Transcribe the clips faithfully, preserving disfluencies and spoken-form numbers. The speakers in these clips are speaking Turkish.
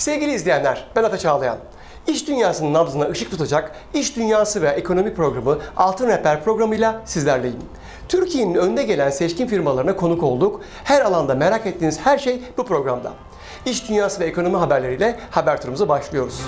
Sevgili izleyenler, ben Ata Çağlayan. İş dünyasının nabzına ışık tutacak İş Dünyası ve Ekonomi Programı Altın Rehber programıyla sizlerleyim. Türkiye'nin önde gelen seçkin firmalarına konuk olduk. Her alanda merak ettiğiniz her şey bu programda. İş Dünyası ve Ekonomi haberleriyle haber turumuza başlıyoruz.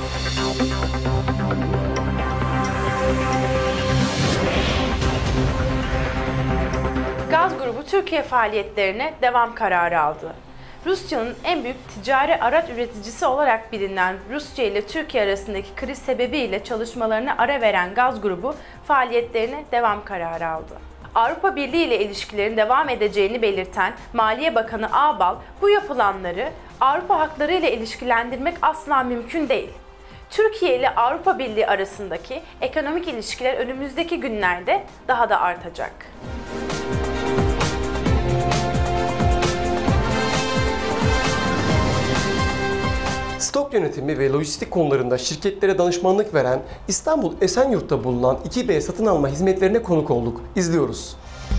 Gaz grubu Türkiye faaliyetlerine devam kararı aldı. Rusya'nın en büyük ticari araç üreticisi olarak bilinen Rusya ile Türkiye arasındaki kriz sebebiyle çalışmalarına ara veren Gaz grubu faaliyetlerine devam kararı aldı. Avrupa Birliği ile ilişkilerin devam edeceğini belirten Maliye Bakanı Ağbal, bu yapılanları Avrupa hakları ile ilişkilendirmek asla mümkün değil. Türkiye ile Avrupa Birliği arasındaki ekonomik ilişkiler önümüzdeki günlerde daha da artacak. Stok yönetimi ve lojistik konularında şirketlere danışmanlık veren İstanbul Esenyurt'ta bulunan iki B satın alma hizmetlerine konuk olduk. İzliyoruz.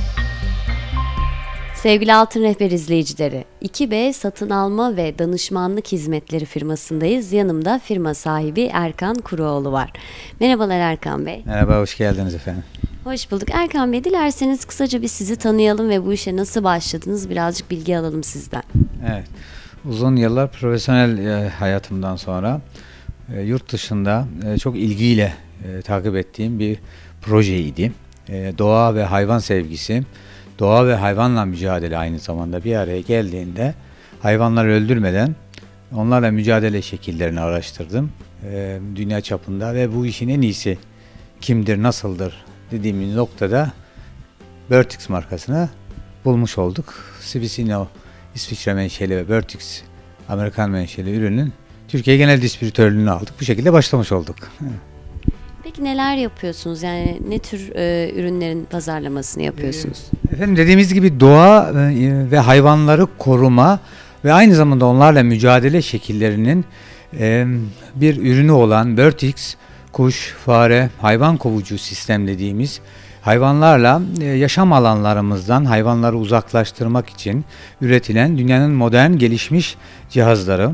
Sevgili Altın Rehber izleyicileri, iki B satın alma ve danışmanlık hizmetleri firmasındayız. Yanımda firma sahibi Erkan Kuruoğlu var. Merhabalar Erkan Bey. Merhaba, hoş geldiniz efendim. Hoş bulduk. Erkan Bey, dilerseniz kısaca bir sizi tanıyalım ve bu işe nasıl başladınız, birazcık bilgi alalım sizden. Evet. Uzun yıllar profesyonel hayatımdan sonra e, yurt dışında e, çok ilgiyle e, takip ettiğim bir projeydi. E, doğa ve hayvan sevgisi, doğa ve hayvanla mücadele aynı zamanda bir araya geldiğinde hayvanları öldürmeden onlarla mücadele şekillerini araştırdım. E, dünya çapında ve bu işin en iyisi kimdir, nasıldır dediğimiz noktada Vertex markasını bulmuş olduk. Sivicino İsviçre menşeli ve Vertex Amerikan menşeli ürünün Türkiye genel distribütörlüğünü aldık. Bu şekilde başlamış olduk. Peki neler yapıyorsunuz? Yani ne tür e, ürünlerin pazarlamasını yapıyorsunuz? Efendim, dediğimiz gibi doğa e, ve hayvanları koruma ve aynı zamanda onlarla mücadele şekillerinin e, bir ürünü olan Vertex kuş, fare, hayvan kovucu sistem dediğimiz hayvanlarla yaşam alanlarımızdan hayvanları uzaklaştırmak için üretilen dünyanın modern gelişmiş cihazları,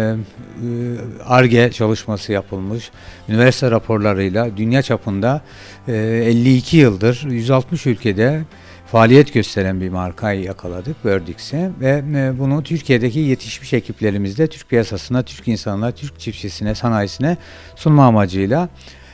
Ar-Ge çalışması yapılmış, üniversite raporlarıyla dünya çapında elli iki yıldır yüz altmış ülkede faaliyet gösteren bir markayı yakaladık Vertex'e ve bunu Türkiye'deki yetişmiş ekiplerimizle Türk piyasasına, Türk insanına, Türk çiftçisine, sanayisine sunma amacıyla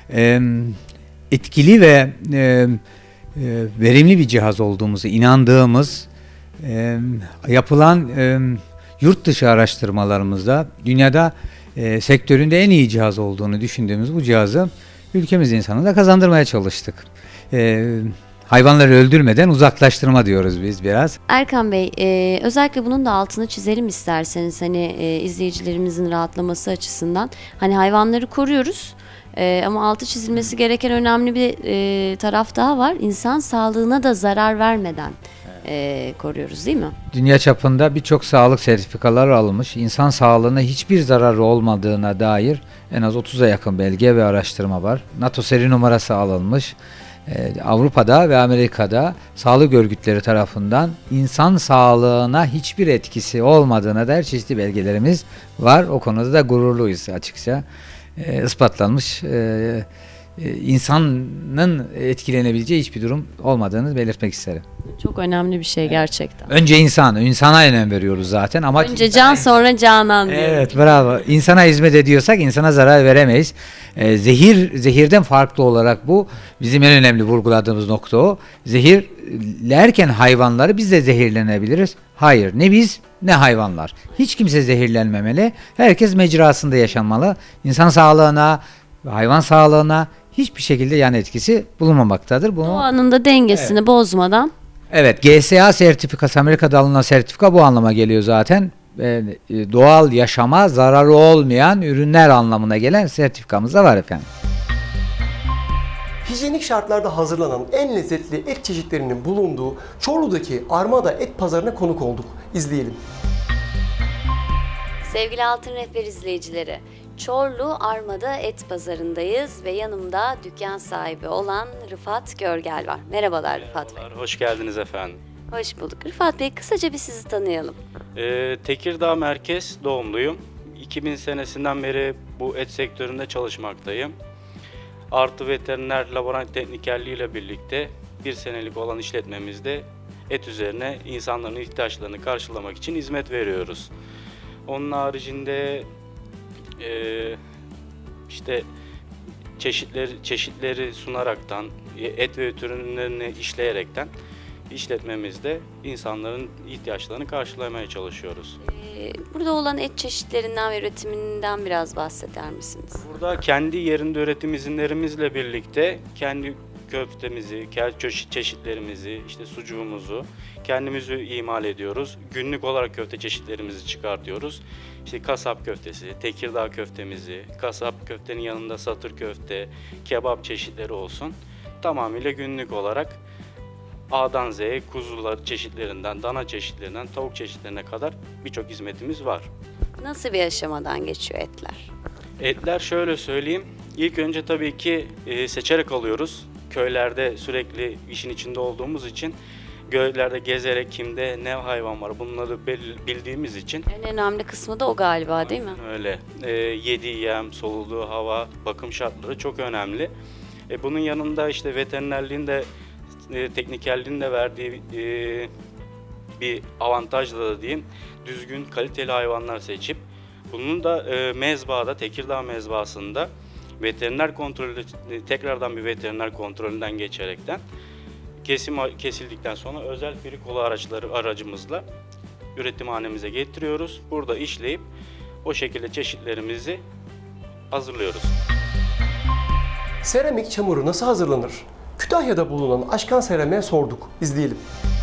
etkili ve e, e, verimli bir cihaz olduğumuzu inandığımız e, yapılan e, yurt dışı araştırmalarımızda dünyada e, sektöründe en iyi cihaz olduğunu düşündüğümüz bu cihazı ülkemiz insanına da kazandırmaya çalıştık. E, hayvanları öldürmeden uzaklaştırma diyoruz biz biraz. Erkan Bey, e, özellikle bunun da altını çizelim isterseniz, hani e, izleyicilerimizin rahatlaması açısından. Hani hayvanları koruyoruz. Ee, ama altı çizilmesi gereken önemli bir e, taraf daha var. İnsan sağlığına da zarar vermeden e, koruyoruz, değil mi? Dünya çapında birçok sağlık sertifikaları alınmış. İnsan sağlığına hiçbir zararı olmadığına dair en az otuza yakın belge ve araştırma var. NATO seri numarası alınmış. Ee, Avrupa'da ve Amerika'da sağlık örgütleri tarafından insan sağlığına hiçbir etkisi olmadığına dair çeşitli belgelerimiz var. O konuda da gururluyuz açıkça. E, ispatlanmış e, e, insanın etkilenebileceği hiçbir durum olmadığını belirtmek isterim. Çok önemli bir şey gerçekten. Önce insan, insana önem veriyoruz zaten. Ama önce can, sonra canan diyor. Evet, bravo. İnsana hizmet ediyorsak insana zarar veremeyiz. E, zehir, zehirden farklı olarak bu bizim en önemli vurguladığımız nokta o. Zehirlerken hayvanları biz de zehirlenebiliriz. Hayır, ne biz ne hayvanlar. Hiç kimse zehirlenmemeli. Herkes mecrasında yaşanmalı. İnsan sağlığına, hayvan sağlığına hiçbir şekilde yan etkisi bulunmamaktadır. Bunu, doğanın da dengesini evet. bozmadan. Evet, G S A sertifikası, Amerika'da alınan sertifika bu anlama geliyor zaten. E, doğal yaşama zararı olmayan ürünler anlamına gelen sertifikamız da var efendim. Hijyenik şartlarda hazırlanan en lezzetli et çeşitlerinin bulunduğu Çorlu'daki Armada Et Pazarı'na konuk olduk. İzleyelim. Sevgili Altın Rehber izleyicileri, Çorlu Armada Et Pazarı'ndayız ve yanımda dükkan sahibi olan Rıfat Görgel var. Merhabalar Rıfat Bey. Hoş geldiniz efendim. Hoş bulduk. Rıfat Bey, kısaca bir sizi tanıyalım. Ee, Tekirdağ merkez doğumluyum. iki bin senesinden beri bu et sektöründe çalışmaktayım. Artı veteriner laborant teknikerliği ile birlikte bir senelik olan işletmemizde et üzerine insanların ihtiyaçlarını karşılamak için hizmet veriyoruz. Onun haricinde e, işte çeşitleri çeşitleri sunaraktan, et ve et ürünlerini işleyerekten işletmemizde insanların ihtiyaçlarını karşılamaya çalışıyoruz. Ee, Burada olan et çeşitlerinden ve üretiminden biraz bahseder misiniz? Burada kendi yerinde üretim izinlerimizle birlikte kendi köftemizi, kendi çeşitlerimizi, işte sucuğumuzu kendimiz imal ediyoruz. Günlük olarak köfte çeşitlerimizi çıkartıyoruz. İşte kasap köftesi, Tekirdağ köftemizi, kasap köftenin yanında satır köfte, kebap çeşitleri olsun. Tamamıyla günlük olarak A'dan Z'ye kuzular çeşitlerinden, dana çeşitlerinden, tavuk çeşitlerine kadar birçok hizmetimiz var. Nasıl bir aşamadan geçiyor etler? Etler şöyle söyleyeyim, ilk önce tabii ki e, seçerek alıyoruz. Köylerde sürekli işin içinde olduğumuz için köylerde gezerek kimde ne hayvan var bunları bildiğimiz için. En önemli kısmı da o galiba, değil mi? Öyle. E, yediği yem, soluduğu hava, bakım şartları çok önemli. E, bunun yanında işte veterinerliğin de e, teknikerliğin de verdiği e, bir avantajla da diyeyim, düzgün kaliteli hayvanlar seçip bunun da e, mezbahada, Tekirdağ mezbahasında veteriner kontrolü, tekrardan bir veteriner kontrolünden geçerekten kesim kesildikten sonra özel frikolu araçları aracımızla üretimhanemize getiriyoruz. Burada işleyip o şekilde çeşitlerimizi hazırlıyoruz. Seramik çamuru nasıl hazırlanır? Kütahya'da bulunan Aşkan Seramik'e sorduk. İzleyelim.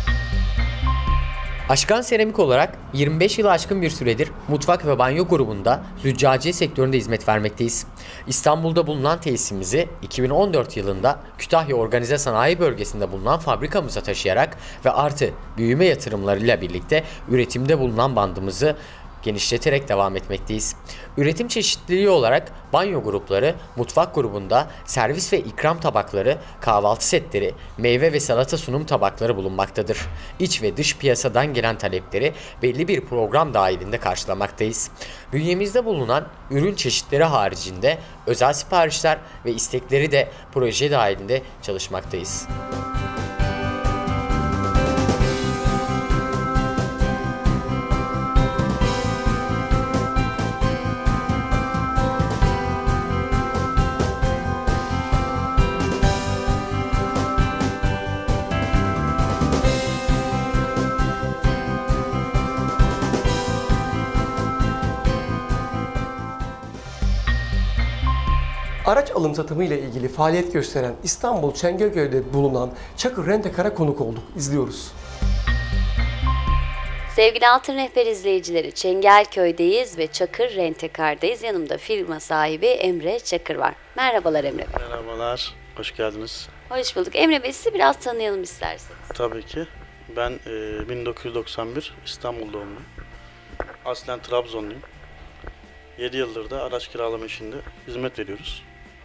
Aşkan Seramik olarak yirmi beş yılı aşkın bir süredir mutfak ve banyo grubunda züccaciye sektöründe hizmet vermekteyiz. İstanbul'da bulunan tesisimizi iki bin on dört yılında Kütahya Organize Sanayi Bölgesi'nde bulunan fabrikamıza taşıyarak ve artı büyüme yatırımlarıyla birlikte üretimde bulunan bandımızı genişleterek devam etmekteyiz. Üretim çeşitliliği olarak banyo grupları, mutfak grubunda servis ve ikram tabakları, kahvaltı setleri, meyve ve salata sunum tabakları bulunmaktadır. İç ve dış piyasadan gelen talepleri belli bir program dahilinde karşılamaktayız. Bünyemizde bulunan ürün çeşitleri haricinde özel siparişler ve istekleri de proje dahilinde çalışmaktayız. Araç alım satımı ile ilgili faaliyet gösteren İstanbul Çengelköy'de bulunan Çakır Rentekar'a konuk olduk. İzliyoruz. Sevgili Altın Rehber izleyicileri, Çengelköy'deyiz ve Çakır Rentekar'dayız. Yanımda firma sahibi Emre Çakır var. Merhabalar Emre Bey. Merhabalar, hoş geldiniz. Hoş bulduk. Emre Bey, sizi biraz tanıyalım isterseniz. Tabii ki. Ben e, bin dokuz yüz doksan bir İstanbul doğumluyum. Aslen Trabzonluyum. yedi yıldır da araç kiralama işinde hizmet veriyoruz.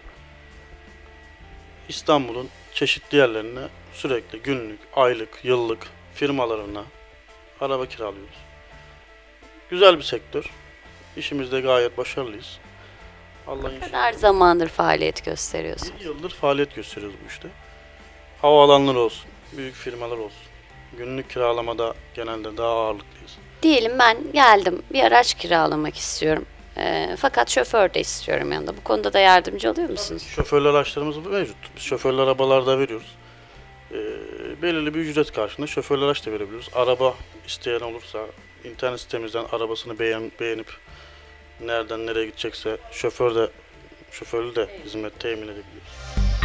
İstanbul'un çeşitli yerlerine sürekli günlük, aylık, yıllık firmalarına araba kiralıyoruz. Güzel bir sektör. İşimizde gayet başarılıyız. Allah'ın Ne kadar zamandır faaliyet gösteriyorsunuz? yedi yıldır faaliyet gösteriyoruz bu işte. Havaalanları olsun, büyük firmalar olsun. Günlük kiralamada genelde daha ağırlıklıyız. Diyelim ben geldim, bir araç kiralamak istiyorum. E, fakat şoför de istiyorum yanında. Bu konuda da yardımcı oluyor musunuz? Şoförlü araçlarımız mevcut. Biz şoförlü arabalar da veriyoruz. E, belirli bir ücret karşılığında şoförlü araç da verebiliyoruz. Araba isteyen olursa internet sitemizden arabasını beğen, beğenip nereden nereye gidecekse şoför de şoförlü de hizmet temin edebiliyoruz.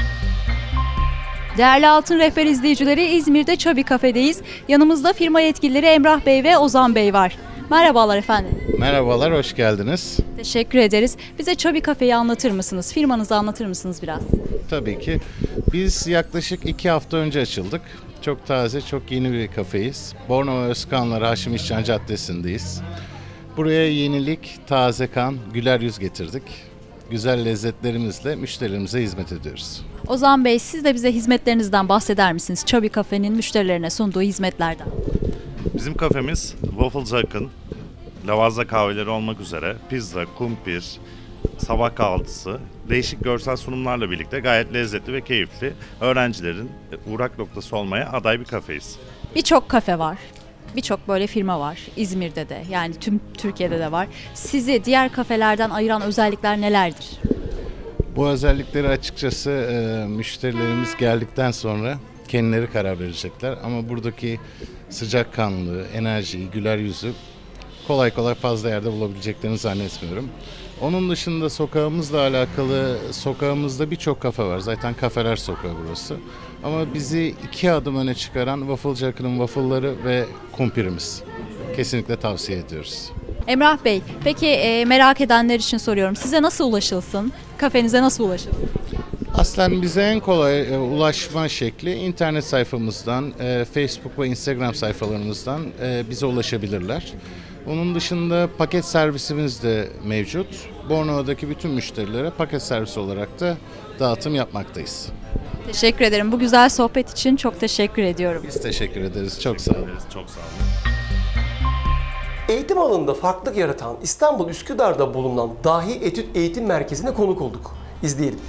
Değerli Altın Rehber izleyicileri, İzmir'de Çabi Kafe'deyiz. Yanımızda firma yetkilileri Emrah Bey ve Ozan Bey var. Merhabalar efendim. Merhabalar, hoş geldiniz. Teşekkür ederiz. Bize Çabi Kafe'yi anlatır mısınız? Firmanızı anlatır mısınız biraz? Tabii ki. Biz yaklaşık iki hafta önce açıldık. Çok taze, çok yeni bir kafeyiz. Bornova Özkanlar Haşim İşcan Caddesi'ndeyiz. Buraya yenilik, taze kan, güler yüz getirdik. Güzel lezzetlerimizle müşterilerimize hizmet ediyoruz. Ozan Bey, siz de bize hizmetlerinizden bahseder misiniz? Çabi Kafe'nin müşterilerine sunduğu hizmetlerden. Bizim kafemiz waffle zakın, lavazza kahveleri olmak üzere pizza, kumpir, sabah kahvaltısı, değişik görsel sunumlarla birlikte gayet lezzetli ve keyifli, öğrencilerin uğrak noktası olmaya aday bir kafeyiz. Birçok kafe var. Birçok böyle firma var. İzmir'de de, yani tüm Türkiye'de de var. Sizi diğer kafelerden ayıran özellikler nelerdir? Bu özellikleri açıkçası e, müşterilerimiz geldikten sonra kendileri karar verecekler. Ama buradaki sıcakkanlılığı, enerjiyi, güler yüzü kolay kolay fazla yerde bulabileceklerini zannetmiyorum. Onun dışında sokağımızla alakalı, sokağımızda birçok kafe var. Zaten kafeler sokağı burası. Ama bizi iki adım öne çıkaran Wafflecı Akın'ın waffle'ları ve kumpirimiz. Kesinlikle tavsiye ediyoruz. Emrah Bey, peki e, merak edenler için soruyorum. Size nasıl ulaşılsın? Kafenize nasıl ulaşılsın? Aslen bize en kolay e, ulaşma şekli internet sayfamızdan, e, Facebook ve Instagram sayfalarımızdan e, bize ulaşabilirler. Onun dışında paket servisimiz de mevcut. Bornova'daki bütün müşterilere paket servisi olarak da dağıtım yapmaktayız. Teşekkür ederim. Bu güzel sohbet için çok teşekkür ediyorum. Biz teşekkür ederiz. Çok sağ olun. Çok sağ olun. Eğitim alanında farklılık yaratan İstanbul Üsküdar'da bulunan Dahi Etüt Eğitim Merkezi'ne konuk olduk. İzleyelim.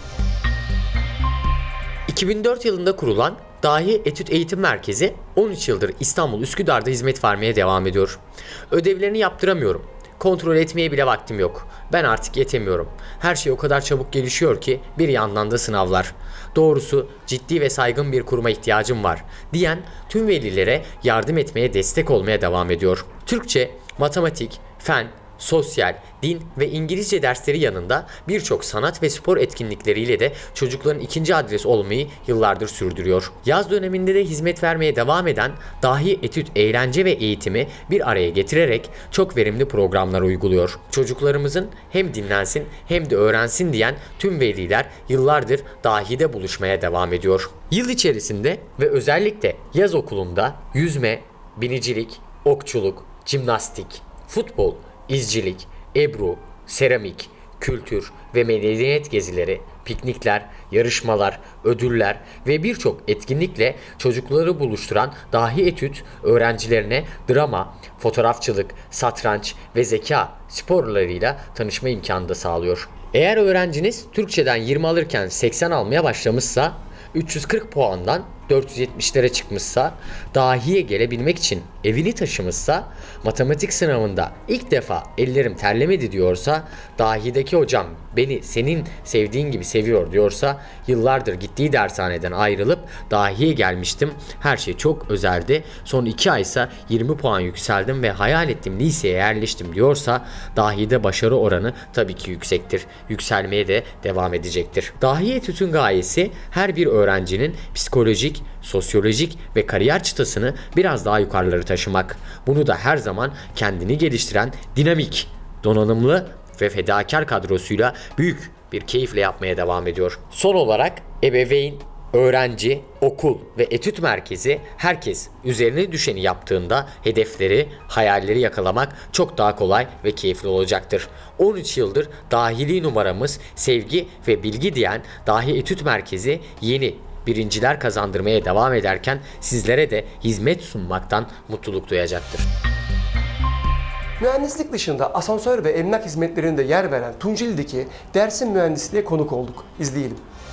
iki bin dört yılında kurulan Dahi Etüt Eğitim Merkezi on üç yıldır İstanbul Üsküdar'da hizmet vermeye devam ediyor. Ödevlerini yaptıramıyorum. Kontrol etmeye bile vaktim yok. Ben artık yetemiyorum. Her şey o kadar çabuk gelişiyor ki bir yandan da sınavlar. Doğrusu ciddi ve saygın bir kuruma ihtiyacım var diyen tüm velilere yardım etmeye, destek olmaya devam ediyor. Türkçe, matematik, fen, sosyal, din ve İngilizce dersleri yanında birçok sanat ve spor etkinlikleriyle de çocukların ikinci adres olmayı yıllardır sürdürüyor. Yaz döneminde de hizmet vermeye devam eden Dahi Etüt eğlence ve eğitimi bir araya getirerek çok verimli programlar uyguluyor. Çocuklarımızın hem dinlensin hem de öğrensin diyen tüm veliler yıllardır Dahi'de buluşmaya devam ediyor. Yıl içerisinde ve özellikle yaz okulunda yüzme, binicilik, okçuluk, jimnastik, futbol, izcilik, ebru, seramik, kültür ve medeniyet gezileri, piknikler, yarışmalar, ödüller ve birçok etkinlikle çocukları buluşturan Dahi Etüt öğrencilerine drama, fotoğrafçılık, satranç ve zeka sporlarıyla tanışma imkanı da sağlıyor. Eğer öğrenciniz Türkçeden yirmi alırken seksen almaya başlamışsa, üç yüz kırk puandan dört yüz yetmişlere çıkmışsa, Dahi'ye gelebilmek için evini taşımışsa, matematik sınavında ilk defa ellerim terlemedi diyorsa, Dahi'deki hocam beni senin sevdiğin gibi seviyor diyorsa, yıllardır gittiği dershaneden ayrılıp Dahi'ye gelmiştim, her şey çok özeldi, son iki aysa yirmi puan yükseldim ve hayal ettiğim liseye yerleştim diyorsa, Dahi'de başarı oranı tabii ki yüksektir, yükselmeye de devam edecektir. Dahi Etüt'ün gayesi her bir öğrencinin psikolojik, sosyolojik ve kariyer çıtasını biraz daha yukarıları taşımak. Bunu da her zaman kendini geliştiren dinamik, donanımlı ve fedakar kadrosuyla büyük bir keyifle yapmaya devam ediyor. Son olarak ebeveyn, öğrenci, okul ve etüt merkezi herkes üzerine düşeni yaptığında hedefleri, hayalleri yakalamak çok daha kolay ve keyifli olacaktır. on üç yıldır dahili numaramız sevgi ve bilgi diyen Dahi Etüt Merkezi yeni birinciler kazandırmaya devam ederken sizlere de hizmet sunmaktan mutluluk duyacaktır. Mühendislik dışında asansör ve emlak hizmetlerinde yer veren Tunceli'deki Dersim Mühendisliğe konuk olduk. İzleyelim.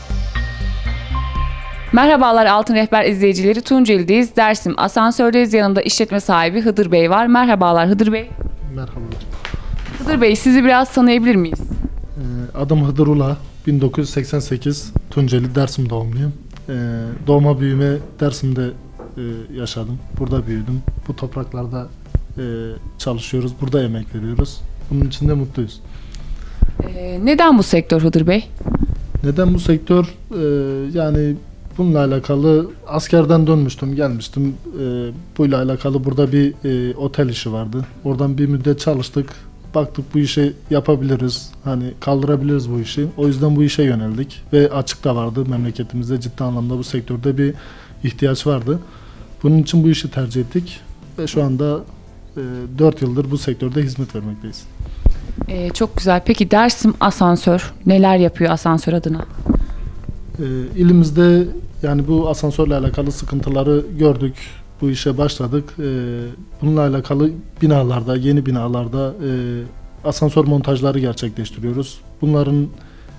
Merhabalar Altın Rehber izleyicileri, Tunceli'deyiz. Dersim asansördeyiz. Yanımda işletme sahibi Hıdır Bey var. Merhabalar Hıdır Bey. Merhabalar. Hıdır Bey, sizi biraz tanıyabilir miyiz? Adım Hıdır Ula. bin dokuz yüz seksen sekiz Tunceli Dersim doğumluyum. Doğma büyüme Dersim'de yaşadım. Burada büyüdüm. Bu topraklarda çalışıyoruz. Burada emek veriyoruz. Bunun için de mutluyuz. Ee, neden bu sektör Hıdır Bey? Neden bu sektör? Ee, yani bununla alakalı askerden dönmüştüm, gelmiştim. Ee, buyla alakalı burada bir e, otel işi vardı. Oradan bir müddet çalıştık. Baktık bu işi yapabiliriz. Hani kaldırabiliriz bu işi. O yüzden bu işe yöneldik. Ve açık da vardı memleketimizde, ciddi anlamda bu sektörde bir ihtiyaç vardı. Bunun için bu işi tercih ettik. Ve şu anda e, dört yıldır bu sektörde hizmet vermekteyiz. Ee, çok güzel. Peki Dersim Asansör neler yapıyor asansör adına? E, ilimizde yani bu asansörle alakalı sıkıntıları gördük. bu işe başladık. E, bununla alakalı binalarda, yeni binalarda e, asansör montajları gerçekleştiriyoruz. Bunların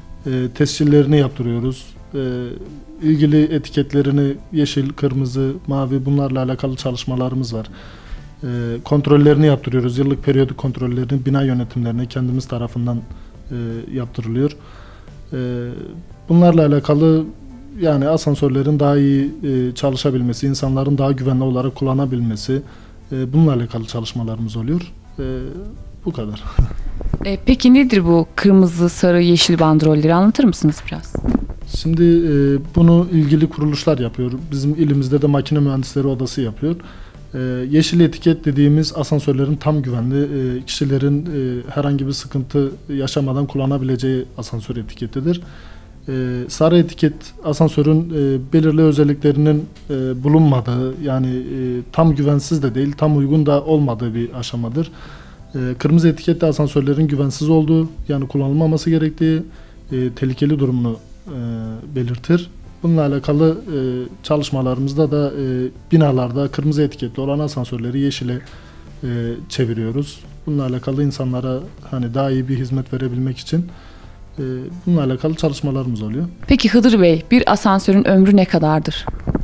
e, tescillerini yaptırıyoruz. E, ilgili etiketlerini yeşil, kırmızı, mavi bunlarla alakalı çalışmalarımız var. E, kontrollerini yaptırıyoruz. Yıllık periyodik kontrollerini bina yönetimlerine kendimiz tarafından e, yaptırılıyor. E, bunlarla alakalı yani asansörlerin daha iyi e, çalışabilmesi, insanların daha güvenli olarak kullanabilmesi, e, bununla alakalı çalışmalarımız oluyor. E, bu kadar. E, peki nedir bu kırmızı, sarı, yeşil bandrolleri anlatır mısınız biraz? Şimdi e, bunu ilgili kuruluşlar yapıyor. Bizim ilimizde de makine mühendisleri odası yapıyor. E, yeşil etiket dediğimiz asansörlerin tam güvenli, e, kişilerin e, herhangi bir sıkıntı yaşamadan kullanabileceği asansör etiketidir. E, sarı etiket asansörün e, belirli özelliklerinin e, bulunmadığı, yani e, tam güvensiz de değil, tam uygun da olmadığı bir aşamadır. E, kırmızı etiketli asansörlerin güvensiz olduğu, yani kullanılmaması gerektiği, e, tehlikeli durumunu e, belirtir. Bununla alakalı e, çalışmalarımızda da e, binalarda kırmızı etiketli olan asansörleri yeşile e, çeviriyoruz. Bununla alakalı insanlara hani daha iyi bir hizmet verebilmek için e, bununla alakalı çalışmalarımız oluyor. Peki Hıdır Bey, bir asansörün ömrü ne kadardır?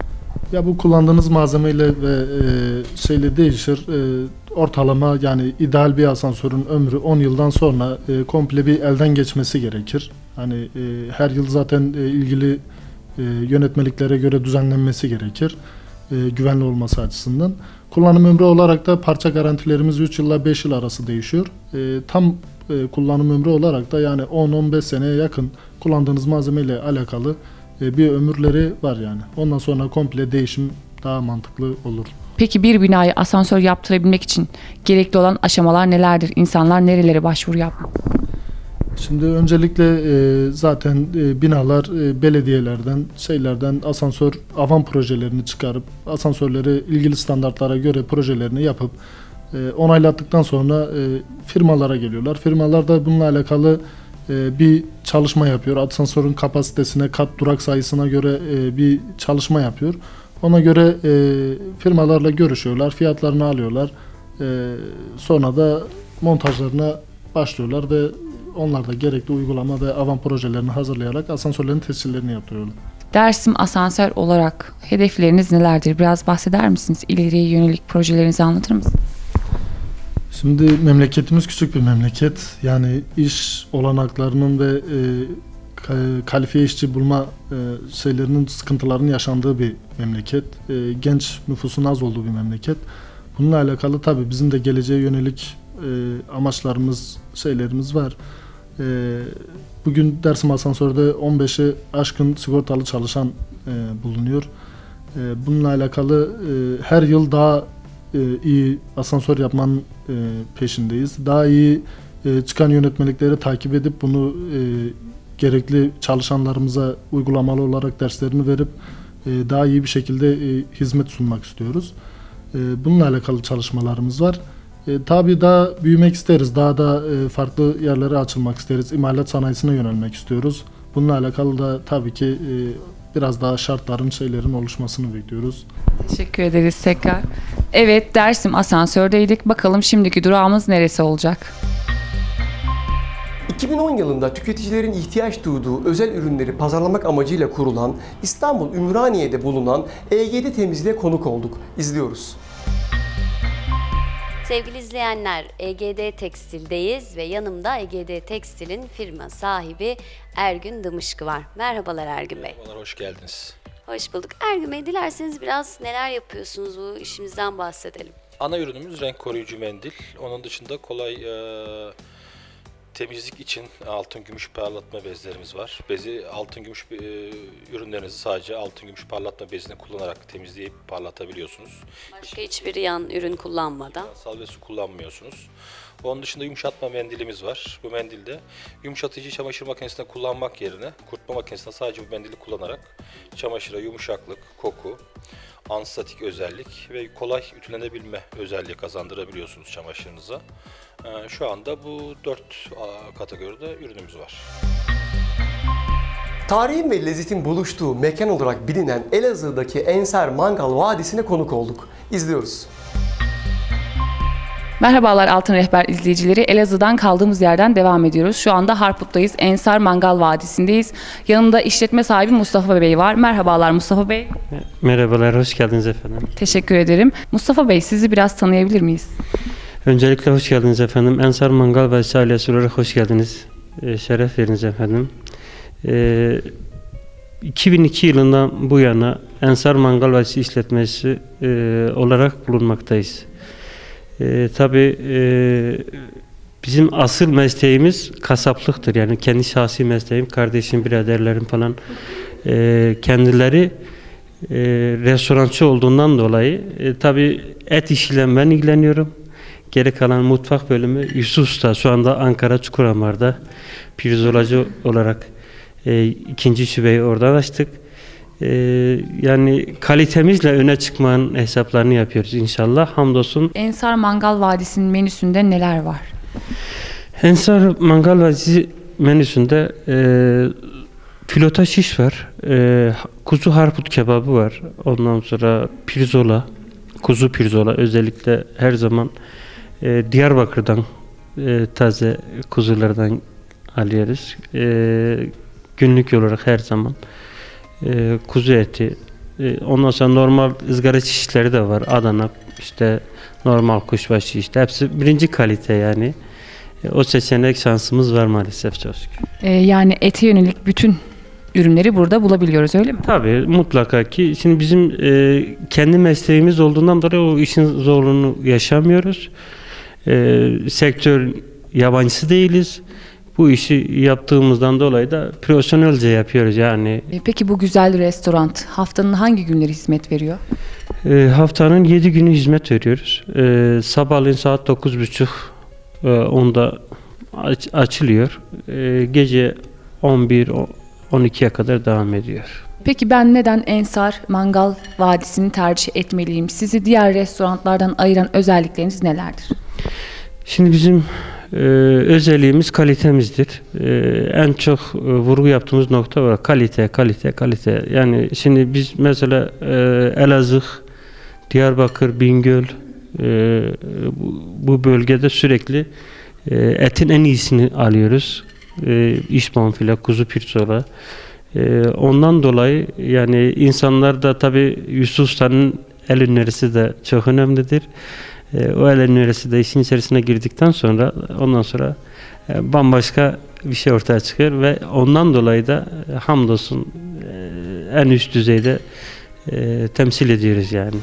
Ya bu kullandığınız malzemeyle ve e, şeyle değişir. E, ortalama yani ideal bir asansörün ömrü on yıldan sonra e, komple bir elden geçmesi gerekir. Hani e, her yıl zaten e, ilgili e, yönetmeliklere göre düzenlenmesi gerekir. E, güvenli olması açısından. Kullanım ömrü olarak da parça garantilerimiz üç yılla beş yıl arası değişiyor. E, tam e, kullanım ömrü olarak da yani on on beş seneye yakın kullandığınız malzemeyle alakalı e, bir ömürleri var yani. Ondan sonra komple değişim daha mantıklı olur. Peki bir binaya asansör yaptırabilmek için gerekli olan aşamalar nelerdir? İnsanlar nerelere başvuru yapmalı? Şimdi öncelikle e, zaten e, binalar e, belediyelerden, şeylerden asansör avan projelerini çıkarıp asansörleri ilgili standartlara göre projelerini yapıp e, onaylattıktan sonra e, firmalara geliyorlar. Firmalar da bununla alakalı e, bir çalışma yapıyor. Asansörün kapasitesine, kat durak sayısına göre e, bir çalışma yapıyor. Ona göre e, firmalarla görüşüyorlar, fiyatlarını alıyorlar. E, sonra da montajlarına başlıyorlar ve onlar da gerekli uygulama ve avan projelerini hazırlayarak asansörlerin tescillerini yaptırıyorlar. Dersim Asansör olarak hedefleriniz nelerdir? Biraz bahseder misiniz? İleriye yönelik projelerinizi anlatır mısınız? Şimdi memleketimiz küçük bir memleket. Yani iş olanaklarının ve e, kalifiye işçi bulma e, şeylerinin sıkıntılarının yaşandığı bir memleket. E, genç nüfusun az olduğu bir memleket. Bununla alakalı tabii bizim de geleceğe yönelik e, amaçlarımız, şeylerimiz var. E, bugün Dersim Asansör'de on beşi aşkın sigortalı çalışan e, bulunuyor. E, bununla alakalı e, her yıl daha e, iyi asansör yapmanın e, peşindeyiz. Daha iyi e, çıkan yönetmelikleri takip edip bunu e, gerekli çalışanlarımıza uygulamalı olarak derslerini verip e, daha iyi bir şekilde e, hizmet sunmak istiyoruz. E, bununla alakalı çalışmalarımız var. E, tabii daha büyümek isteriz, daha da e, farklı yerlere açılmak isteriz, imalat sanayisine yönelmek istiyoruz. Bununla alakalı da tabii ki e, biraz daha şartların, şeylerin oluşmasını bekliyoruz. Teşekkür ederiz tekrar. Evet, Dersim Asansör'deydik. Bakalım şimdiki durağımız neresi olacak? iki bin on yılında tüketicilerin ihtiyaç duyduğu özel ürünleri pazarlamak amacıyla kurulan İstanbul Ümraniye'de bulunan E G D Temizliğe konuk olduk. İzliyoruz. Sevgili izleyenler, E G D Tekstil'deyiz ve yanımda E G D Tekstil'in firma sahibi Ergün Dımışkı var. Merhabalar Ergün Bey. Merhabalar, hoş geldiniz. Hoş bulduk. Ergün Bey, dilerseniz biraz neler yapıyorsunuz, bu işimizden bahsedelim. Ana ürünümüz renk koruyucu mendil. Onun dışında kolay e, temizlik için altın gümüş parlatma bezlerimiz var. Bezi altın gümüş e, ürünlerinizi sadece altın gümüş parlatma bezini kullanarak temizleyip parlatabiliyorsunuz. Başka hiçbir yan ürün kullanmadan. Sal ve su kullanmıyorsunuz. Onun dışında yumuşatma mendilimiz var. Bu mendilde yumuşatıcı çamaşır makinesinde kullanmak yerine kurutma makinesinde sadece bu mendili kullanarak çamaşıra yumuşaklık, koku, antistatik özellik ve kolay ütülenebilme özelliği kazandırabiliyorsunuz çamaşırınıza. Şu anda bu dört kategoride ürünümüz var. Tarihin ve lezzetin buluştuğu mekan olarak bilinen Elazığ'daki Ensar Mangal Vadisi'ne konuk olduk. İzliyoruz. Merhabalar Altın Rehber izleyicileri. Elazığ'dan kaldığımız yerden devam ediyoruz. Şu anda Harput'tayız. Ensar Mangal Vadisi'ndeyiz. Yanında işletme sahibi Mustafa Bey var. Merhabalar Mustafa Bey. Merhabalar, hoş geldiniz efendim. Teşekkür ederim. Mustafa Bey, sizi biraz tanıyabilir miyiz? Öncelikle hoş geldiniz efendim. Ensar Mangal Vadisi ailesi olarak hoş geldiniz. E, şeref veriniz efendim. E, iki bin iki yılından bu yana Ensar Mangal Vadisi işletmesi e, olarak bulunmaktayız. E, tabii e, bizim asıl mesleğimiz kasaplıktır. Yani kendi şahsi mesleğim, kardeşim, biraderlerim falan e, kendileri e, restorançı olduğundan dolayı e, tabii et işiyle ben ilgileniyorum. Geri kalan mutfak bölümü Yusuf Usta şu anda Ankara Çukuramar'da pirzolacı olarak e, ikinci şubeyi oradan açtık. E, yani kalitemizle öne çıkmanın hesaplarını yapıyoruz inşallah. Hamdolsun. Ensar Mangal Vadisi'nin menüsünde neler var? Ensar Mangal Vadisi menüsünde e, filota şiş var. E, kuzu harput kebabı var. Ondan sonra pirzola, kuzu pirzola özellikle her zaman e, Diyarbakır'dan e, taze kuzulardan alıyoruz. E, günlük olarak her zaman e, kuzu eti. E, ondan sonra normal ızgara çeşitleri de var. Adana, işte normal kuşbaşı, işte hepsi birinci kalite yani. E, o seçenek şansımız var maalesef çok şükür. Ee, yani ete yönelik bütün ürünleri burada bulabiliyoruz, öyle mi? Tabii mutlaka ki. Şimdi bizim e, kendi mesleğimiz olduğundan dolayı o işin zorluğunu yaşamıyoruz. E, sektör yabancısı değiliz. Bu işi yaptığımızdan dolayı da profesyonelce yapıyoruz yani. E, peki bu güzel restoran haftanın hangi günleri hizmet veriyor? E, haftanın yedi günü hizmet veriyoruz. E, sabahleyin saat dokuz buçuk e, onda aç, açılıyor. E, gece on bir on ikiye kadar devam ediyor. Peki ben neden Ensar Mangal Vadisi'ni tercih etmeliyim? Sizi diğer restoranlardan ayıran özellikleriniz nelerdir? Şimdi bizim e, özelliğimiz kalitemizdir. E, en çok e, vurgu yaptığımız nokta var. Kalite, kalite, kalite. Yani şimdi biz mesela e, Elazığ, Diyarbakır, Bingöl e, bu, bu bölgede sürekli e, etin en iyisini alıyoruz. E, iş bonfile, kuzu pirzola. E, ondan dolayı yani insanlar da tabii Yusuf Usta'nın el önerisi de çok önemlidir. E, o el önerisi de işin içerisine girdikten sonra ondan sonra e, bambaşka bir şey ortaya çıkıyor ve ondan dolayı da e, hamdolsun e, en üst düzeyde e, temsil ediyoruz yani.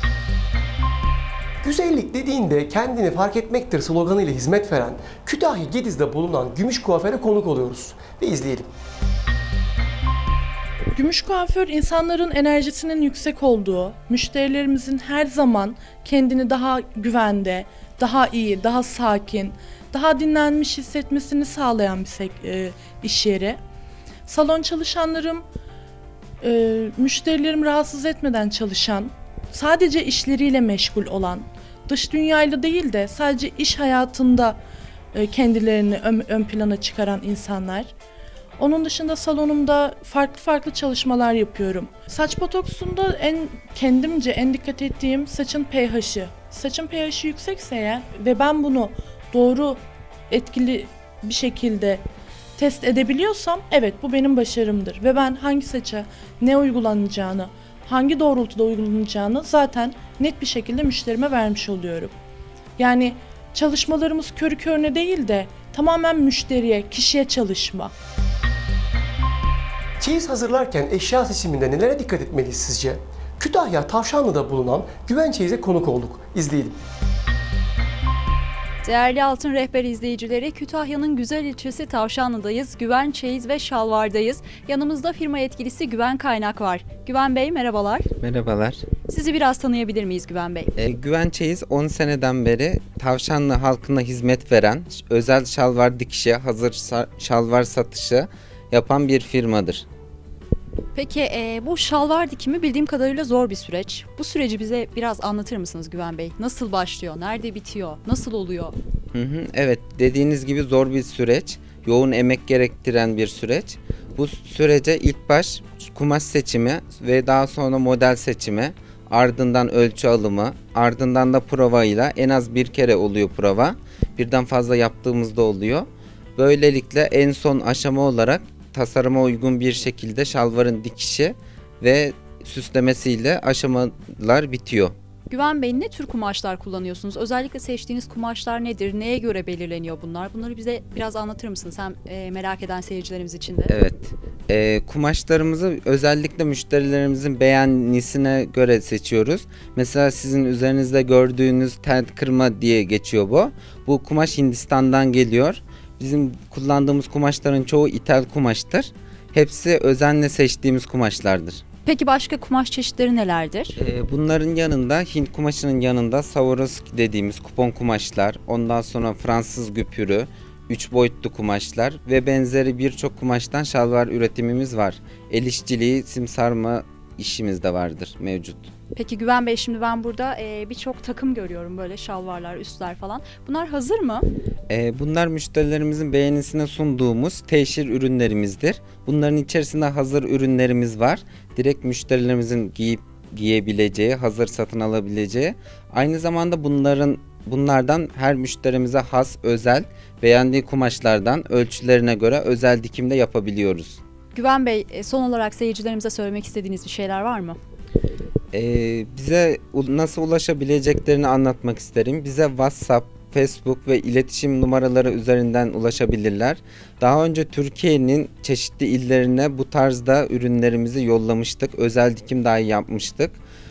Güzellik dediğinde kendini fark etmektir sloganıyla hizmet veren Kütahya Gediz'de bulunan Gümüş Kuaför'e konuk oluyoruz ve izleyelim. Gümüş Kuaför insanların enerjisinin yüksek olduğu, müşterilerimizin her zaman kendini daha güvende, daha iyi, daha sakin, daha dinlenmiş hissetmesini sağlayan bir sek- e, iş yeri. Salon çalışanlarım, e, müşterilerimi rahatsız etmeden çalışan, sadece işleriyle meşgul olan, dış dünyayla değil de sadece iş hayatında e, kendilerini ön, ön plana çıkaran insanlar. Onun dışında salonumda farklı farklı çalışmalar yapıyorum. Saç botoksunda en kendimce en dikkat ettiğim saçın pH'i. Saçın pH'i yüksekse eğer ve ben bunu doğru, etkili bir şekilde test edebiliyorsam evet bu benim başarımdır. Ve ben hangi saça ne uygulanacağını, hangi doğrultuda uygulanacağını zaten net bir şekilde müşterime vermiş oluyorum. Yani çalışmalarımız körü körüne değil de tamamen müşteriye, kişiye çalışma. Çeyiz hazırlarken eşya seçiminde nelere dikkat etmeliyiz sizce? Kütahya Tavşanlı'da bulunan Güven Çeyiz'e konuk olduk. İzleyelim. Değerli Altın Rehber izleyicileri, Kütahya'nın güzel ilçesi Tavşanlı'dayız. Güven Çeyiz ve Şalvar'dayız. Yanımızda firma yetkilisi Güven Kaynak var. Güven Bey merhabalar. Merhabalar. Sizi biraz tanıyabilir miyiz Güven Bey? E, Güven Çeyiz on seneden beri Tavşanlı halkına hizmet veren, özel şalvar dikişi, hazır şalvar satışı yapan bir firmadır. Peki e, bu şalvar dikimi bildiğim kadarıyla zor bir süreç. Bu süreci bize biraz anlatır mısınız Güven Bey? Nasıl başlıyor, nerede bitiyor, nasıl oluyor? Hı hı, evet, dediğiniz gibi zor bir süreç, yoğun emek gerektiren bir süreç. Bu sürece ilk baş kumaş seçimi ve daha sonra model seçimi, ardından ölçü alımı, ardından da provayla en az bir kere oluyor prova. Birden fazla yaptığımızda oluyor. Böylelikle en son aşama olarak tasarıma uygun bir şekilde şalvarın dikişi ve süslemesiyle aşamalar bitiyor. Güven Bey, ne tür kumaşlar kullanıyorsunuz? Özellikle seçtiğiniz kumaşlar nedir? Neye göre belirleniyor bunlar? Bunları bize biraz anlatır mısınız? Hem e, merak eden seyircilerimiz için de. Evet. E, kumaşlarımızı özellikle müşterilerimizin beğenisine göre seçiyoruz. Mesela sizin üzerinizde gördüğünüz tel kırma diye geçiyor bu. Bu kumaş Hindistan'dan geliyor. Bizim kullandığımız kumaşların çoğu ithal kumaştır. Hepsi özenle seçtiğimiz kumaşlardır. Peki başka kumaş çeşitleri nelerdir? Ee, bunların yanında Hint kumaşının yanında Swarovski dediğimiz kupon kumaşlar, ondan sonra Fransız güpürü, üç boyutlu kumaşlar ve benzeri birçok kumaştan şalvar üretimimiz var. El işçiliği, sim sarma işimiz de vardır, mevcut. Peki Güven Bey, şimdi ben burada e, birçok takım görüyorum, böyle şalvarlar, üstler falan. Bunlar hazır mı? E, bunlar müşterilerimizin beğenisine sunduğumuz teşhir ürünlerimizdir. Bunların içerisinde hazır ürünlerimiz var. Direkt müşterilerimizin giyip giyebileceği, hazır satın alabileceği. Aynı zamanda bunların bunlardan her müşterimize has, özel, beğendiği kumaşlardan ölçülerine göre özel dikimde yapabiliyoruz. Güven Bey, son olarak seyircilerimize söylemek istediğiniz bir şeyler var mı? Ee, bize nasıl ulaşabileceklerini anlatmak isterim. Bize WhatsApp, Facebook ve iletişim numaraları üzerinden ulaşabilirler. Daha önce Türkiye'nin çeşitli illerine bu tarzda ürünlerimizi yollamıştık. Özel dikim dahi yapmıştık.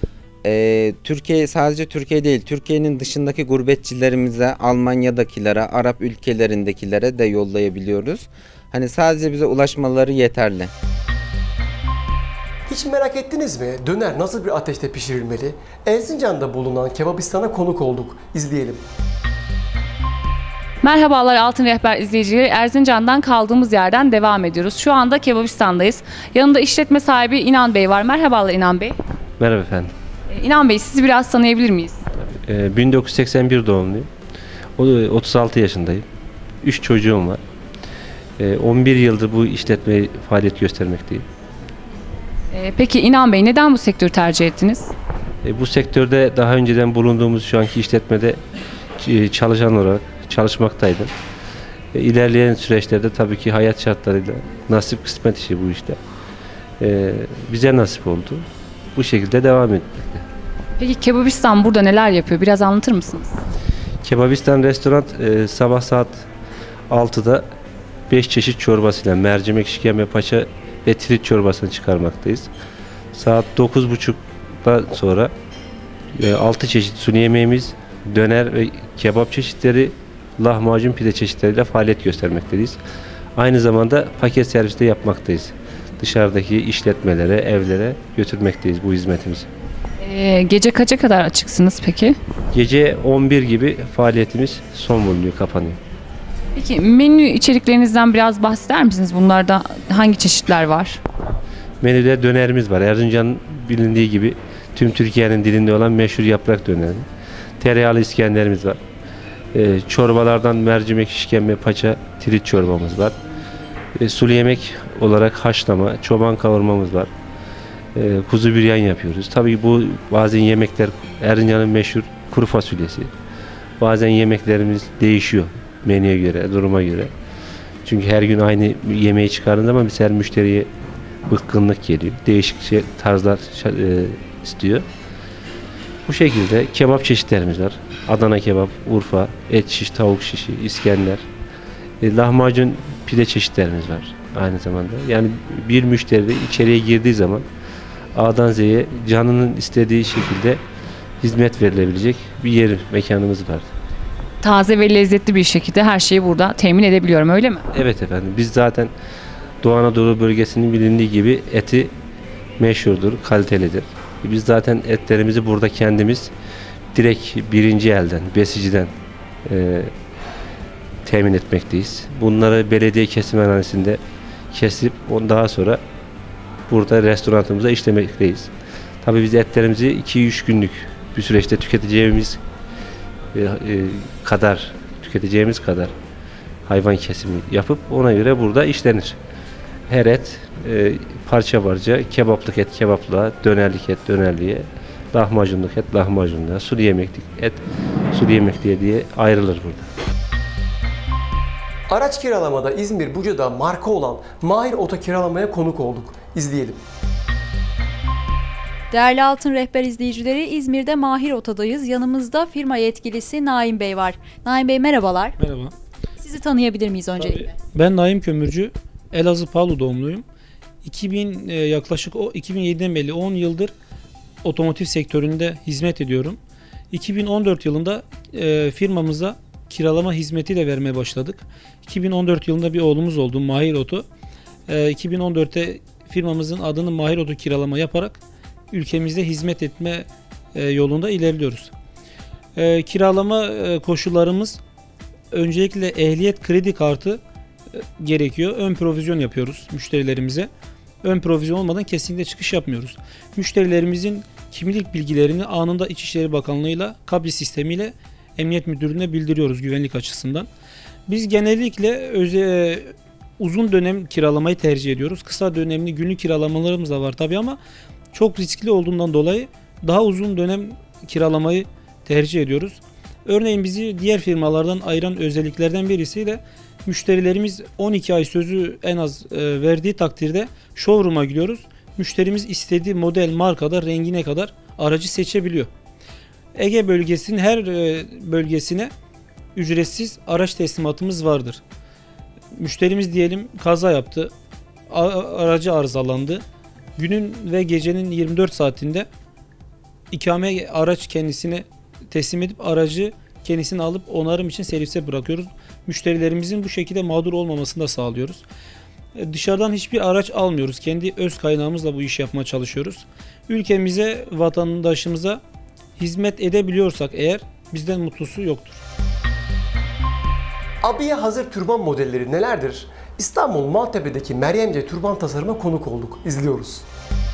Ee, Türkiye sadece Türkiye değil, Türkiye'nin dışındaki gurbetçilerimize, Almanya'dakilere, Arap ülkelerindekilere de yollayabiliyoruz. Hani sadece bize ulaşmaları yeterli. Hiç merak ettiniz mi? Döner nasıl bir ateşte pişirilmeli? Erzincan'da bulunan Kebabistan'a konuk olduk. İzleyelim. Merhabalar Altın Rehber izleyicileri. Erzincan'dan kaldığımız yerden devam ediyoruz. Şu anda Kebabistan'dayız. Yanında işletme sahibi İnan Bey var. Merhabalar İnan Bey. Merhaba efendim. Ee, İnan Bey, sizi biraz tanıyabilir miyiz? Ee, bin dokuz yüz seksen bir doğumluyum. otuz altı yaşındayım. üç çocuğum var. Ee, on bir yıldır bu işletmeye faaliyet göstermekteyim. Ee, peki İnan Bey, neden bu sektörü tercih ettiniz? Ee, bu sektörde daha önceden bulunduğumuz şu anki işletmede çalışan olarak çalışmaktaydım. Ee, ilerleyen süreçlerde tabii ki hayat şartlarıyla nasip kısmet işi bu işte. Ee, bize nasip oldu. Bu şekilde devam ettik. Peki Kebabistan burada neler yapıyor? Biraz anlatır mısınız? Kebabistan restoran e, sabah saat altıda beş çeşit çorbasıyla mercimek, şikeme, paça ve tirit çorbasını çıkarmaktayız. Saat dokuz buçuktan sonra e, altı çeşit suni yemeğimiz, döner ve kebap çeşitleri, lahmacun pide çeşitleriyle faaliyet göstermekteyiz. Aynı zamanda paket serviste yapmaktayız. Dışarıdaki işletmelere, evlere götürmekteyiz bu hizmetimizi. Ee, gece kaça kadar açıksınız peki? Gece on bir gibi faaliyetimiz son bulunuyor, kapanıyor. Peki menü içeriklerinizden biraz bahseder misiniz? Bunlarda hangi çeşitler var? Menüde dönerimiz var. Erzincan'ın bilindiği gibi tüm Türkiye'nin dilinde olan meşhur yaprak döneri. Tereyağlı İskenderimiz var. Ee, çorbalardan mercimek, işkembe, paça, tirit çorbamız var. Ee, sulu yemek olarak haşlama, çoban kavurmamız var. Ee, kuzu büryan yapıyoruz. Tabii bu bazen yemekler Erzincan'ın meşhur kuru fasulyesi. Bazen yemeklerimiz değişiyor menüye göre, duruma göre. Çünkü her gün aynı yemeği çıkardığın zaman biz her müşteriye bıkkınlık geliyor. Değişik şey, tarzlar e, istiyor. Bu şekilde kebap çeşitlerimiz var. Adana kebap, Urfa, et şiş, tavuk şişi, İskender. E, lahmacun pide çeşitlerimiz var aynı zamanda. Yani bir müşteri de içeriye girdiği zaman A'dan Z'ye canının istediği şekilde hizmet verilebilecek bir yer, mekanımız var. Taze ve lezzetli bir şekilde her şeyi burada temin edebiliyorum, öyle mi? Evet efendim. Biz zaten Doğu Anadolu bölgesinin bilindiği gibi eti meşhurdur, kalitelidir. Biz zaten etlerimizi burada kendimiz direkt birinci elden, besiciden e, temin etmekteyiz. Bunları belediye kesimhanesinde kesip daha sonra burada restoranımıza işlemekteyiz. Tabii biz etlerimizi iki üç günlük bir süreçte tüketeceğimiz e, e, kadar tüketeceğimiz kadar hayvan kesimi yapıp ona göre burada işlenir. her et e, parça parça, kebaplık et kebaplığa, dönerlik et dönerliğe, lahmacunluk et lahmacunluğa, sulu yemeklik et sulu yemekliğe diye ayrılır burada. Araç kiralamada İzmir Buca'da marka olan Mahir Oto kiralamaya konuk olduk. İzleyelim. Değerli Altın Rehber izleyicileri, İzmir'de Mahir Oto'dayız. Yanımızda firma yetkilisi Naim Bey var. Naim Bey merhabalar. Merhaba. Sizi tanıyabilir miyiz öncelikle? Tabii. Ben Naim Kömürcü, Elazığ Palu doğumluyum. iki bin e, yaklaşık o iki bin yediden beri on yıldır otomotiv sektöründe hizmet ediyorum. iki bin on dört yılında e, firmamıza kiralama hizmeti de vermeye başladık. iki bin on dört yılında bir oğlumuz oldu, Mahir Oto. E, iki bin on dörtte firmamızın adını Mahir Oto kiralama yaparak ülkemizde hizmet etme e, yolunda ilerliyoruz. E, kiralama e, koşullarımız öncelikle ehliyet kredi kartı e, gerekiyor. Ön provizyon yapıyoruz müşterilerimize. Ön provizyon olmadan kesinlikle çıkış yapmıyoruz. Müşterilerimizin kimlik bilgilerini anında İçişleri Bakanlığı'yla kablo sistemiyle Emniyet Müdürlüğü'ne bildiriyoruz güvenlik açısından. Biz genellikle öze, uzun dönem kiralamayı tercih ediyoruz. Kısa dönemli günlük kiralamalarımız da var tabii ama çok riskli olduğundan dolayı daha uzun dönem kiralamayı tercih ediyoruz. Örneğin bizi diğer firmalardan ayıran özelliklerden birisiyle müşterilerimiz on iki ay sözü en az e, verdiği takdirde showroom'a gidiyoruz. Müşterimiz istediği model, markada, rengine kadar aracı seçebiliyor. Ege bölgesinin her e, bölgesine ücretsiz araç teslimatımız vardır. Müşterimiz diyelim kaza yaptı, aracı arızalandı. Günün ve gecenin yirmi dört saatinde ikame araç kendisine teslim edip aracı kendisini alıp onarım için servise bırakıyoruz. Müşterilerimizin bu şekilde mağdur olmamasını da sağlıyoruz. Dışarıdan hiçbir araç almıyoruz. Kendi öz kaynağımızla bu işi yapmaya çalışıyoruz. Ülkemize, vatandaşımıza hizmet edebiliyorsak eğer bizden mutlusu yoktur. Abiye hazır türban modelleri nelerdir? İstanbul Maltepe'deki Meryemce türban tasarıma konuk olduk. İzliyoruz.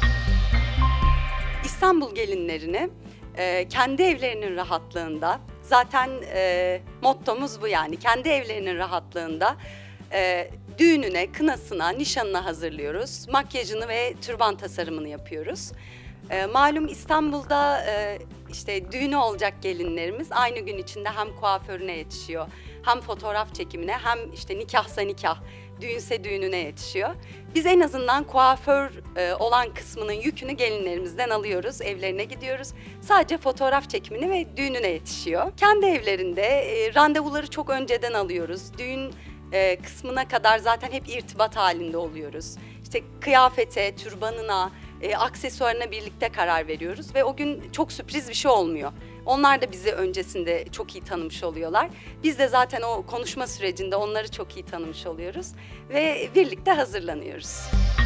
İstanbul gelinlerini e, kendi evlerinin rahatlığında, zaten e, mottomuz bu yani, kendi evlerinin rahatlığında e, düğününe, kınasına, nişanına hazırlıyoruz. Makyajını ve türban tasarımını yapıyoruz. E, malum İstanbul'da e, işte düğünü olacak gelinlerimiz aynı gün içinde hem kuaförüne yetişiyor, hem fotoğraf çekimine, hem işte nikahsa nikah, düğünse düğününe yetişiyor. Biz en azından kuaför e, olan kısmının yükünü gelinlerimizden alıyoruz, evlerine gidiyoruz. Sadece fotoğraf çekimini ve düğününe yetişiyor. Kendi evlerinde e, randevuları çok önceden alıyoruz. Düğün e, kısmına kadar zaten hep irtibat halinde oluyoruz. İşte kıyafete, türbanına, e, aksesuarına birlikte karar veriyoruz ve o gün çok sürpriz bir şey olmuyor. Onlar da bizi öncesinde çok iyi tanımış oluyorlar. Biz de zaten o konuşma sürecinde onları çok iyi tanımış oluyoruz ve birlikte hazırlanıyoruz.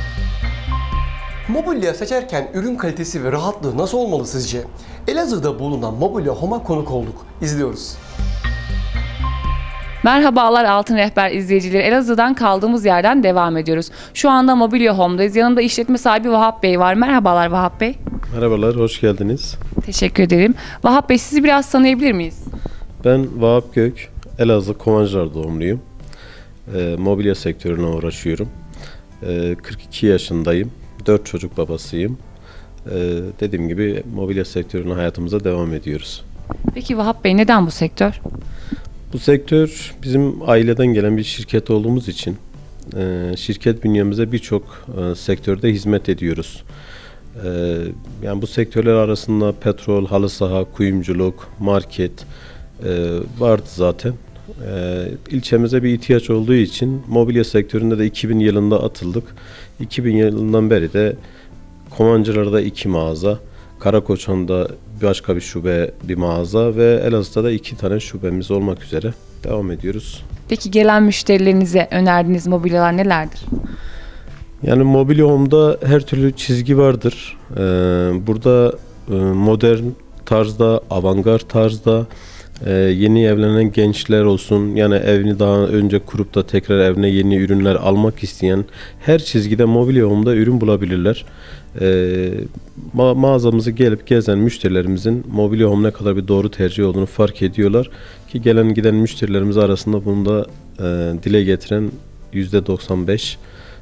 Mobilya seçerken ürün kalitesi ve rahatlığı nasıl olmalı sizce? Elazığ'da bulunan Mobilya Home'a konuk olduk. İzliyoruz. Merhabalar Altın Rehber izleyicileri. Elazığ'dan kaldığımız yerden devam ediyoruz. Şu anda Mobilya Home'dayız. Yanında işletme sahibi Vahap Bey var. Merhabalar Vahap Bey. Merhabalar, hoş geldiniz. Teşekkür ederim. Vahap Bey, sizi biraz tanıyabilir miyiz? Ben Vahap Gök, Elazığ Kovancılar doğumluyum. E, mobilya sektörüne uğraşıyorum. E, kırk iki yaşındayım. dört çocuk babasıyım. E, dediğim gibi mobilya sektörüne hayatımıza devam ediyoruz. Peki Vahap Bey, neden bu sektör? Bu sektör bizim aileden gelen bir şirket olduğumuz için e, şirket bünyemize birçok e, sektörde hizmet ediyoruz. E, yani bu sektörler arasında petrol, halı saha, kuyumculuk, market e, vardı zaten. E, ilçemize bir ihtiyaç olduğu için mobilya sektöründe de iki bin yılında atıldık. iki bin yılından beri de Kovancılar'da iki mağaza, Karakoçan'da başka bir şube, bir mağaza ve Elazığ'da da iki tane şubemiz olmak üzere devam ediyoruz. Peki gelen müşterilerinize önerdiğiniz mobilyalar nelerdir? Yani Mobilya Home'da her türlü çizgi vardır. Ee, burada e, modern tarzda, avantgard tarzda, e, yeni evlenen gençler olsun, yani evini daha önce kurup da tekrar evine yeni ürünler almak isteyen her çizgide Mobilya Home'da ürün bulabilirler. E, ma- mağazamızı gelip gezen müşterilerimizin Mobilya Home ne kadar bir doğru tercih olduğunu fark ediyorlar ki gelen giden müşterilerimiz arasında bunu da e, dile getiren yüzde doksan beş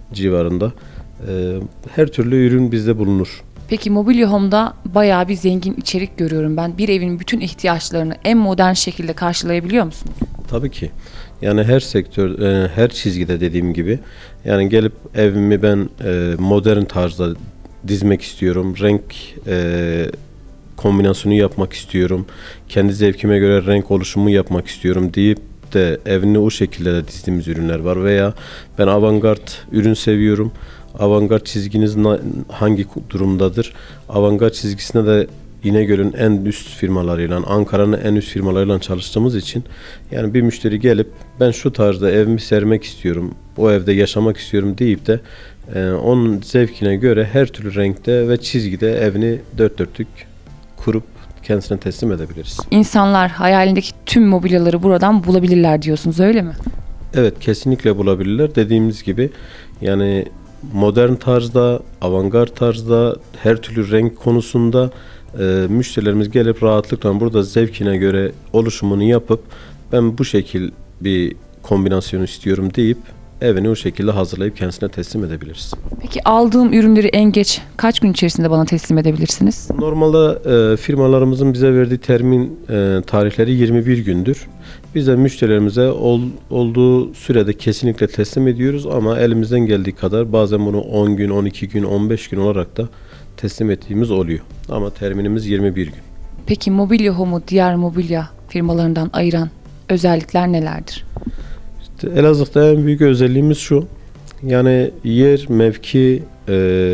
civarında. Ee, her türlü ürün bizde bulunur. Peki Mobilya Home'da bayağı bir zengin içerik görüyorum ben. Bir evin bütün ihtiyaçlarını en modern şekilde karşılayabiliyor musunuz? Tabii ki. Yani her sektör, e, her çizgide dediğim gibi. Yani gelip evimi ben e, modern tarzda dizmek istiyorum. Renk e, kombinasyonu yapmak istiyorum. Kendi zevkime göre renk oluşumu yapmak istiyorum deyip de evini o şekilde de dizdiğimiz ürünler var. Veya ben avantgard ürün seviyorum. Avantgard çizginiz hangi durumdadır? Avantgard çizgisine de İnegöl'ün en üst firmalarıyla, Ankara'nın en üst firmalarıyla çalıştığımız için yani bir müşteri gelip ben şu tarzda evimi sermek istiyorum, o evde yaşamak istiyorum deyip de e, onun zevkine göre her türlü renkte ve çizgide evini dört dörtlük kurup kendisine teslim edebiliriz. İnsanlar hayalindeki tüm mobilyaları buradan bulabilirler diyorsunuz, öyle mi? Evet, kesinlikle bulabilirler. Dediğimiz gibi yani modern tarzda, avantgard tarzda, her türlü renk konusunda e, müşterilerimiz gelip rahatlıkla burada zevkine göre oluşumunu yapıp ben bu şekil bir kombinasyon istiyorum deyip evini o şekilde hazırlayıp kendisine teslim edebiliriz. Peki aldığım ürünleri en geç kaç gün içerisinde bana teslim edebilirsiniz? Normalde e, firmalarımızın bize verdiği termin e, tarihleri yirmi bir gündür. Biz de müşterilerimize ol, olduğu sürede kesinlikle teslim ediyoruz ama elimizden geldiği kadar bazen bunu on gün, on iki gün, on beş gün olarak da teslim ettiğimiz oluyor. Ama terminimiz yirmi bir gün. Peki Mobilya Home'u diğer mobilya firmalarından ayıran özellikler nelerdir? İşte Elazığ'da en büyük özelliğimiz şu. Yani yer, mevki e,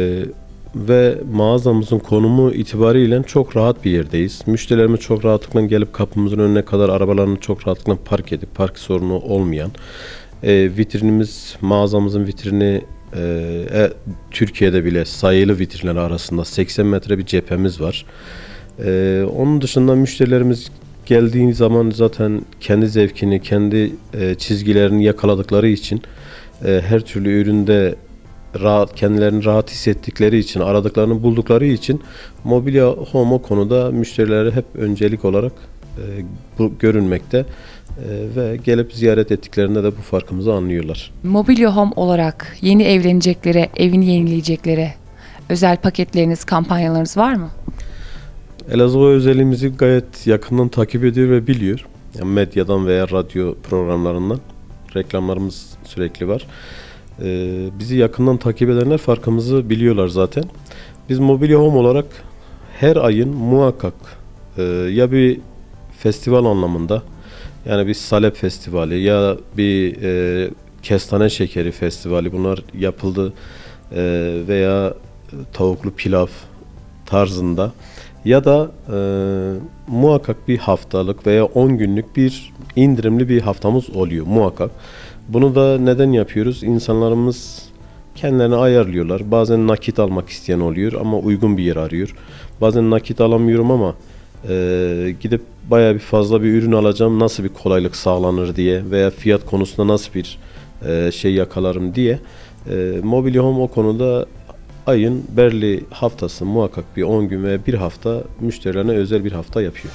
ve mağazamızın konumu itibariyle çok rahat bir yerdeyiz. Müşterilerimiz çok rahatlıkla gelip kapımızın önüne kadar arabalarını çok rahatlıkla park edip park sorunu olmayan e, vitrinimiz, mağazamızın vitrini e, e, Türkiye'de bile sayılı vitrinler arasında seksen metre bir cephemiz var. E, onun dışında müşterilerimiz geldiği zaman zaten kendi zevkini, kendi e, çizgilerini yakaladıkları için e, her türlü üründe rahat, kendilerini rahat hissettikleri için, aradıklarını buldukları için Mobilya Home o konuda müşterilere hep öncelik olarak e, bu görünmekte e, ve gelip ziyaret ettiklerinde de bu farkımızı anlıyorlar. Mobilya Home olarak yeni evleneceklere, evini yenileyeceklere özel paketleriniz, kampanyalarınız var mı? Elazığ özelliğimizi gayet yakından takip ediyor ve biliyor. Yani medyadan veya radyo programlarından reklamlarımız sürekli var. Ee, bizi yakından takip edenler farkımızı biliyorlar zaten. Biz Mobilya Home olarak her ayın muhakkak e, ya bir festival anlamında, yani bir Salep Festivali ya bir e, Kestane Şekeri Festivali, bunlar yapıldı e, veya tavuklu pilav tarzında ya da e, muhakkak bir haftalık veya on günlük bir indirimli bir haftamız oluyor muhakkak. Bunu da neden yapıyoruz? İnsanlarımız kendilerini ayarlıyorlar. Bazen nakit almak isteyen oluyor ama uygun bir yer arıyor. Bazen nakit alamıyorum ama e, gidip bayağı bir fazla bir ürün alacağım, nasıl bir kolaylık sağlanır diye veya fiyat konusunda nasıl bir e, şey yakalarım diye. E, Mobilya Home o konuda ayın belli haftası muhakkak bir on gün veya bir hafta müşterilerine özel bir hafta yapıyor.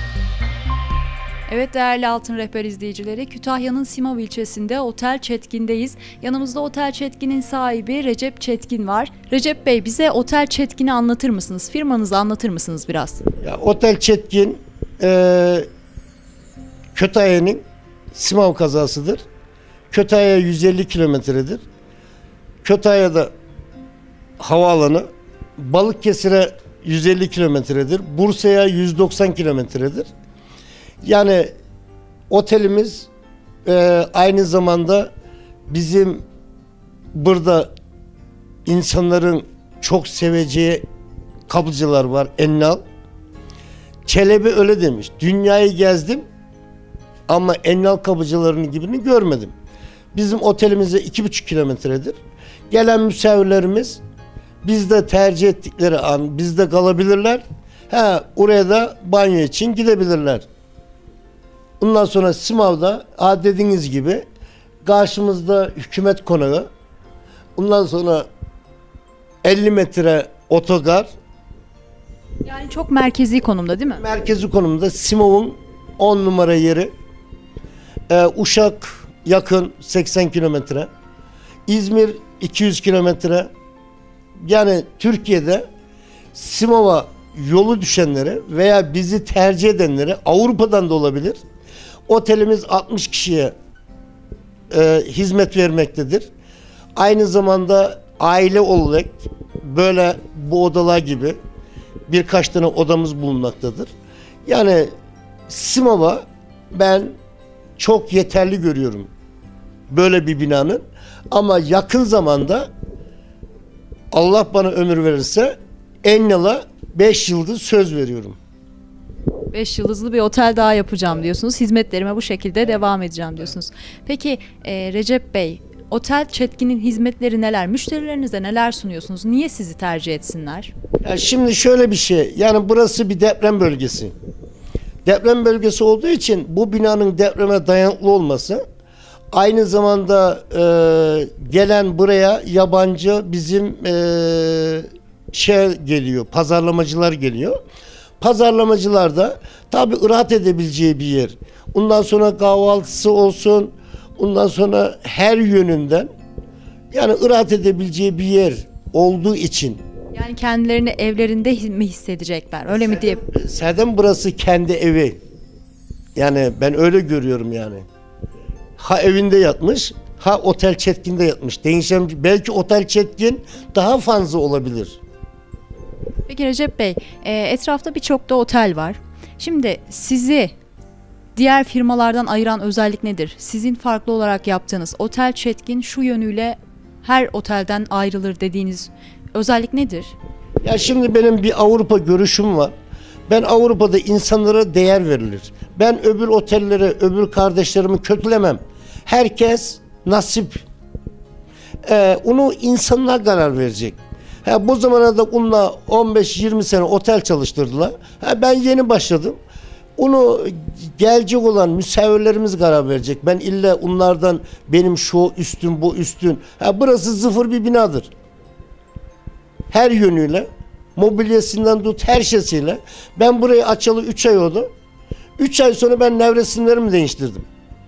Evet değerli Altın Rehber izleyicileri, Kütahya'nın Simav ilçesinde Otel Çetkin'deyiz. Yanımızda Otel Çetkin'in sahibi Recep Çetkin var. Recep Bey, bize Otel Çetkin'i anlatır mısınız? Firmanızı anlatır mısınız biraz? Ya, Otel Çetkin e, Kütahya'nın Simav kazasıdır. Kütahya yüz elli kilometredir. Kütahya'da havaalanı, Balıkesir'e yüz elli kilometredir. Bursa'ya yüz doksan kilometredir. Yani otelimiz e, aynı zamanda bizim burada insanların çok seveceği kapıcılar var. Ennal. Çelebi öyle demiş. Dünyayı gezdim ama Ennal kapıcılarının gibini görmedim. Bizim otelimize iki buçuk kilometredir. Gelen misafirlerimiz bizde tercih ettikleri an bizde kalabilirler. Ha, oraya da banyo için gidebilirler. Ondan sonra Simav'da ha dediğiniz gibi karşımızda hükümet konağı. Ondan sonra elli metre otogar. Yani çok merkezi konumda değil mi? Merkezi konumda Simav'ın on numara yeri. Ee, Uşak yakın seksen kilometre. İzmir iki yüz kilometre. Yani Türkiye'de Simav'a yolu düşenlere veya bizi tercih edenlere, Avrupa'dan da olabilir, otelimiz altmış kişiye e, hizmet vermektedir. Aynı zamanda aile olarak böyle bu odalar gibi birkaç tane odamız bulunmaktadır. Yani Simav'a ben çok yeterli görüyorum böyle bir binanın, ama yakın zamanda Allah bana ömür verirse Enlil'a beş yıldız söz veriyorum. beş yıldızlı bir otel daha yapacağım diyorsunuz. Hizmetlerime bu şekilde devam edeceğim diyorsunuz. Peki e, Recep Bey, Otel Çetkin'in hizmetleri neler? Müşterilerinize neler sunuyorsunuz? Niye sizi tercih etsinler? Yani şimdi şöyle bir şey, yani burası bir deprem bölgesi. Deprem bölgesi olduğu için bu binanın depreme dayanıklı olması, aynı zamanda e, gelen buraya yabancı bizim e, şey geliyor, pazarlamacılar geliyor. Pazarlamacılar da tabii rahat edebileceği bir yer. Ondan sonra kahvaltısı olsun, ondan sonra her yönünden yani rahat edebileceği bir yer olduğu için. Yani kendilerini evlerinde mi hissedecekler? Öyle mi diye? Zaten burası kendi evi. Yani ben öyle görüyorum yani. Ha evinde yatmış, ha Otel Çetkin'de yatmış. Değişen, belki Otel Çetkin daha fazla olabilir. Peki Recep Bey, e, etrafta birçok da otel var. Şimdi sizi diğer firmalardan ayıran özellik nedir? Sizin farklı olarak yaptığınız Otel Çetkin şu yönüyle her otelden ayrılır dediğiniz özellik nedir? Ya şimdi benim bir Avrupa görüşüm var. Ben Avrupa'da insanlara değer verilir. Ben öbür otellere, öbür kardeşlerimi kötülemem. Herkes nasip. Ee, onu insanlar karar verecek. Ha, bu zamana da onunla on beş yirmi sene otel çalıştırdılar. Ha, ben yeni başladım. Onu gelecek olan müsevirlerimiz karar verecek. Ben illa onlardan benim şu üstün bu üstün. Ha, burası sıfır bir binadır. Her yönüyle, mobilyasından tut her şeysiyle. Ben burayı açalı üç ay oldu. üç ay sonra ben nevresimlerimi değiştirdim.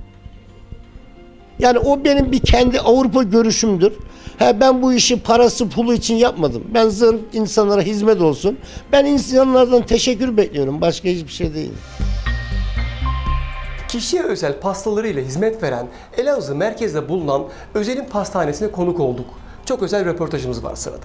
Yani o benim bir kendi Avrupa görüşümdür. Ha, ben bu işi parası pulu için yapmadım. Ben zırh insanlara hizmet olsun. Ben insanlardan teşekkür bekliyorum. Başka hiçbir şey değil. Kişiye özel pastalarıyla hizmet veren Elazığ merkezde bulunan Özel'in pastanesine konuk olduk. Çok özel röportajımız var sırada.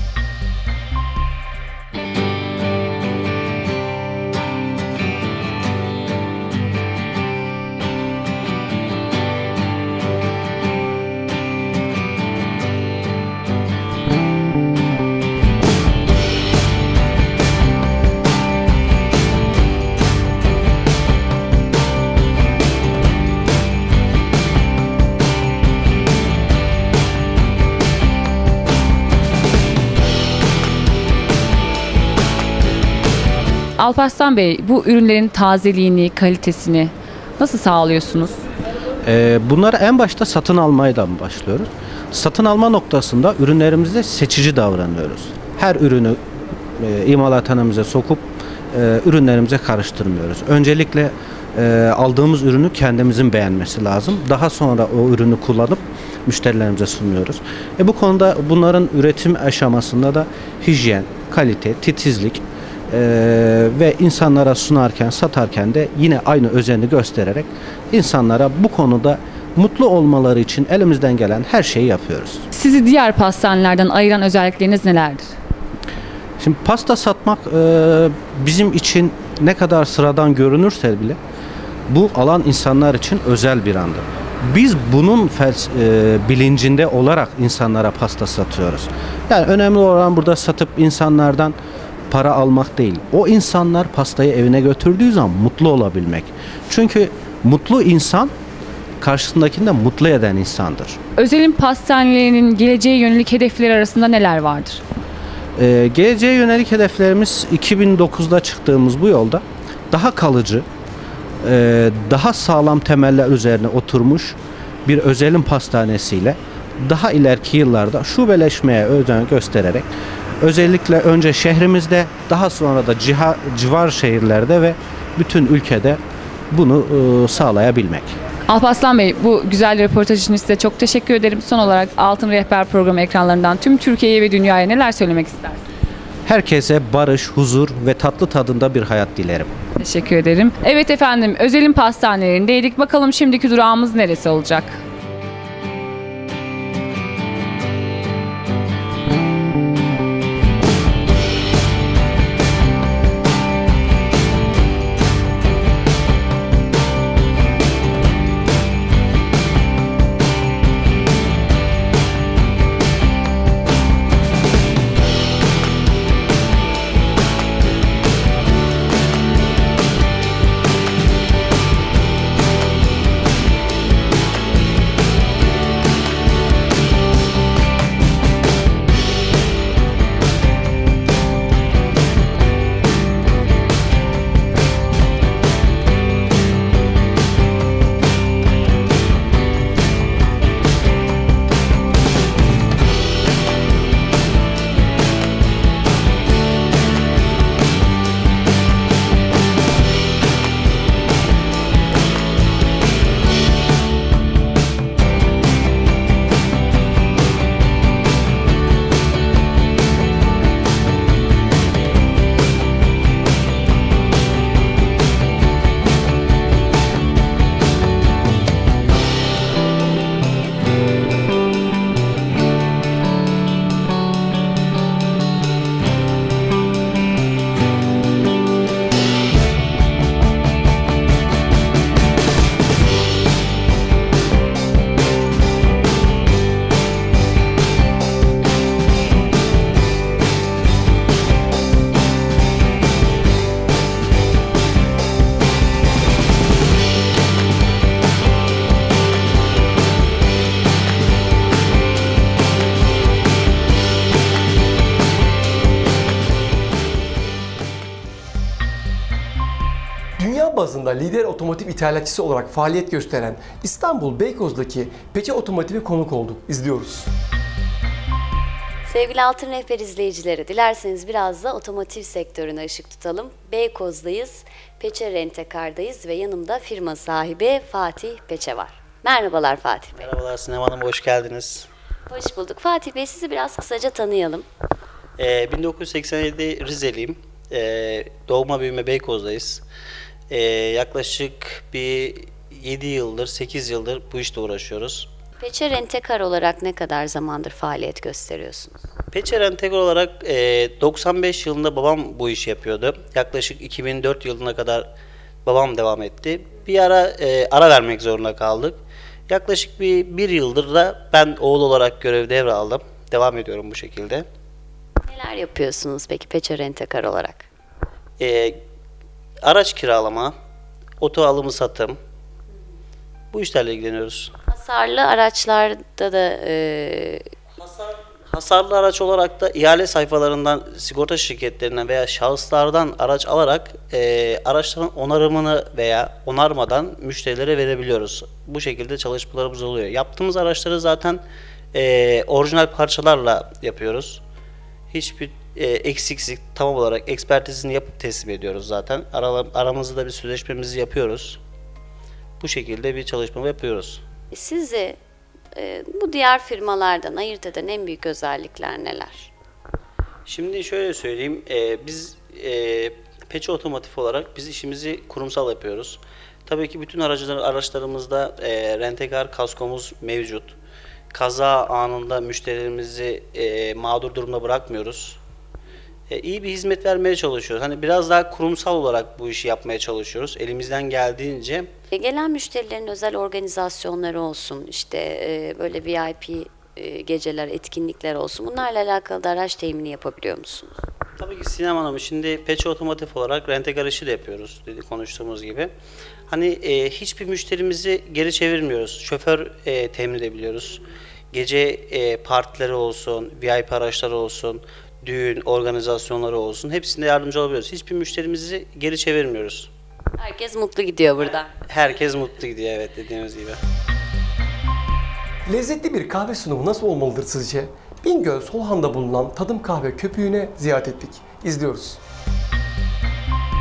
Alparslan Bey, bu ürünlerin tazeliğini, kalitesini nasıl sağlıyorsunuz? Ee, bunları en başta satın almayla başlıyoruz. Satın alma noktasında ürünlerimizde seçici davranıyoruz. Her ürünü e, imalathanemize sokup e, ürünlerimize karıştırmıyoruz. Öncelikle e, aldığımız ürünü kendimizin beğenmesi lazım. Daha sonra o ürünü kullanıp müşterilerimize sunuyoruz. E, bu konuda bunların üretim aşamasında da hijyen, kalite, titizlik Ee, ve insanlara sunarken, satarken de yine aynı özeni göstererek insanlara bu konuda mutlu olmaları için elimizden gelen her şeyi yapıyoruz. Sizi diğer pastanelerden ayıran özellikleriniz nelerdir? Şimdi pasta satmak e, bizim için ne kadar sıradan görünürse bile bu alan insanlar için özel bir andır. Biz bunun fels e, bilincinde olarak insanlara pasta satıyoruz. Yani önemli olan burada satıp insanlardan para almak değil. O insanlar pastayı evine götürdüğü zaman mutlu olabilmek. Çünkü mutlu insan karşısındakini de mutlu eden insandır. Özel'in pastanelerinin geleceğe yönelik hedefleri arasında neler vardır? Ee, geleceğe yönelik hedeflerimiz iki bin dokuzda çıktığımız bu yolda daha kalıcı, e, daha sağlam temeller üzerine oturmuş bir Özel'in pastanesiyle daha ileriki yıllarda şubeleşmeye özen göstererek özellikle önce şehrimizde, daha sonra da ciha, civar şehirlerde ve bütün ülkede bunu e, sağlayabilmek. Alparslan Bey, bu güzel röportaj için size çok teşekkür ederim. Son olarak Altın Rehber programı ekranlarından tüm Türkiye'ye ve dünyaya neler söylemek istersiniz? Herkese barış, huzur ve tatlı tadında bir hayat dilerim. Teşekkür ederim. Evet efendim, Özel'in pastanelerindeydik. Bakalım şimdiki durağımız neresi olacak? Dünya bazında lider otomotiv ithalatçısı olarak faaliyet gösteren İstanbul Beykoz'daki Peçe Otomotiv'e konuk olduk. İzliyoruz. Sevgili Altın Rehber izleyicileri, dilerseniz biraz da otomotiv sektörüne ışık tutalım. Beykoz'dayız, Peçe Rentekar'dayız ve yanımda firma sahibi Fatih Peçe var. Merhabalar Fatih Bey. Merhabalar Sinem Hanım, hoş geldiniz. Hoş bulduk. Fatih Bey, sizi biraz kısaca tanıyalım. Ee, bin dokuz yüz seksen yedi Rizeliyim. Ee, doğma büyüme Beykoz'dayız. Ee, yaklaşık bir yedi yıldır, sekiz yıldır bu işte uğraşıyoruz. Peçe Rentekar olarak ne kadar zamandır faaliyet gösteriyorsunuz? Peçe Rentekar olarak e, doksan beş yılında babam bu işi yapıyordu. Yaklaşık iki bin dört yılına kadar babam devam etti. Bir ara e, ara vermek zorunda kaldık. Yaklaşık bir, bir yıldır da ben oğul olarak görev devraldım. Devam ediyorum bu şekilde. Neler yapıyorsunuz peki Peçe Rentekar olarak? E, araç kiralama, oto alımı satım, bu işlerle ilgileniyoruz. Hasarlı araçlarda da... E... Hasar, hasarlı araç olarak da ihale sayfalarından, sigorta şirketlerinden veya şahıslardan araç alarak e, araçların onarımını veya onarmadan müşterilere verebiliyoruz. Bu şekilde çalışmalarımız oluyor. Yaptığımız araçları zaten e, orijinal parçalarla yapıyoruz. Hiçbir e, eksiksik tam olarak ekspertizini yapıp teslim ediyoruz zaten. Ara, aramızda da bir sözleşmemizi yapıyoruz. Bu şekilde bir çalışma yapıyoruz. Sizi e, bu diğer firmalardan ayırt eden en büyük özellikler neler? Şimdi şöyle söyleyeyim, e, biz e, Peçe Otomotiv olarak biz işimizi kurumsal yapıyoruz. Tabii ki bütün aracılar, araçlarımızda e, rentekar kaskomuz mevcut. Kaza anında müşterilerimizi e, mağdur durumda bırakmıyoruz. E, iyi bir hizmet vermeye çalışıyoruz. Hani biraz daha kurumsal olarak bu işi yapmaya çalışıyoruz. Elimizden geldiğince. E, gelen müşterilerin özel organizasyonları olsun, işte e, böyle V I P e, geceler, etkinlikler olsun. Bunlarla alakalı da araç temini yapabiliyor musunuz? Tabii ki Sinem Hanım, şimdi Peçe Otomotiv olarak rentekar işi de yapıyoruz dedi konuştuğumuz gibi. Hani e, hiçbir müşterimizi geri çevirmiyoruz. Şoför e, temin edebiliyoruz. Gece e, partileri olsun, V I P araçları olsun, düğün organizasyonları olsun, hepsinde yardımcı olabiliyoruz. Hiçbir müşterimizi geri çevirmiyoruz. Herkes mutlu gidiyor burada. Herkes mutlu gidiyor, evet, dediğimiz gibi. Lezzetli bir kahve sunumu nasıl olmalıdır sizce? Bingöl Solhan'da bulunan Tadım Kahve Köpüğü'ne ziyaret ettik. İzliyoruz.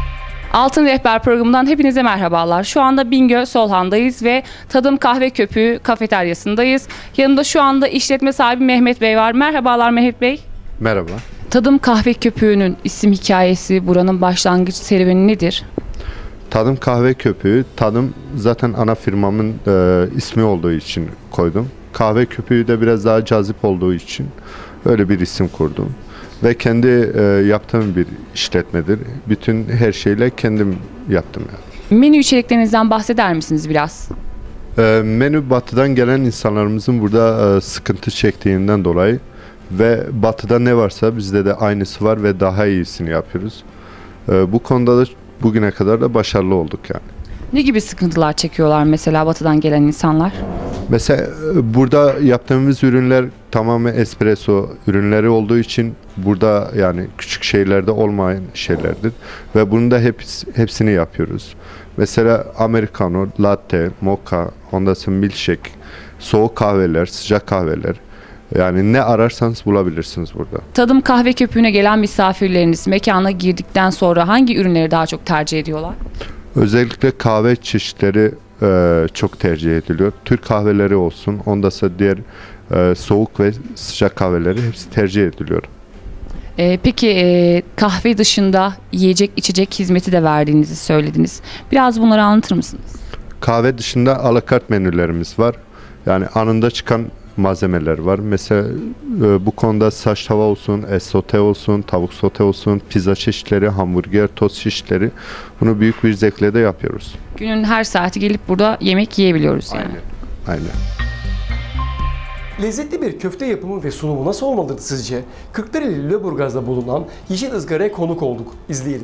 Altın Rehber programından hepinize merhabalar. Şu anda Bingöl Solhan'dayız ve Tadım Kahve Köpüğü kafeteryasındayız. Yanımda şu anda işletme sahibi Mehmet Bey var. Merhabalar Mehmet Bey. Merhaba. Tadım Kahve Köpüğü'nün isim hikayesi, buranın başlangıç serüveni nedir? Tadım Kahve Köpüğü, tadım zaten ana firmamın e, ismi olduğu için koydum. Kahve Köpüğü de biraz daha cazip olduğu için öyle bir isim kurdum. Ve kendi e, yaptığım bir işletmedir. Bütün her şeyle kendim yaptım yani. Menü içeriklerinizden bahseder misiniz biraz? E, menü batıdan gelen insanlarımızın burada e, sıkıntı çektiğinden dolayı ve batıda ne varsa bizde de aynısı var ve daha iyisini yapıyoruz. E, bu konuda da bugüne kadar da başarılı olduk yani. Ne gibi sıkıntılar çekiyorlar mesela batıdan gelen insanlar? Mesela burada yaptığımız ürünler tamamen espresso ürünleri olduğu için burada yani küçük şeylerde olmayan şeylerdir. Ve bunu da hep, hepsini yapıyoruz. Mesela americano, latte, mocha, ondan sonra milkshake, soğuk kahveler, sıcak kahveler. Yani ne ararsanız bulabilirsiniz burada. Tadım Kahve Köpüğü'ne gelen misafirleriniz mekana girdikten sonra hangi ürünleri daha çok tercih ediyorlar? Özellikle kahve çeşitleri e, çok tercih ediliyor. Türk kahveleri olsun, ondan sonra diğer e, soğuk ve sıcak kahveleri hepsi tercih ediliyor. Ee, peki e, kahve dışında yiyecek içecek hizmeti de verdiğinizi söylediniz. Biraz bunları anlatır mısınız? Kahve dışında alakart menülerimiz var. Yani anında çıkan malzemeler var. Mesela e, bu konuda saç tava olsun, et sote olsun, tavuk sote olsun, pizza çeşitleri, hamburger, tost çeşitleri. Bunu büyük bir zevkle de yapıyoruz. Günün her saati gelip burada yemek yiyebiliyoruz yani. Aynen. Aynen. Lezzetli bir köfte yapımı ve sunumu nasıl olmalıdır sizce? Kırklareli Lüleburgaz'da bulunan Yeşil Izgara'ya konuk olduk. İzleyelim.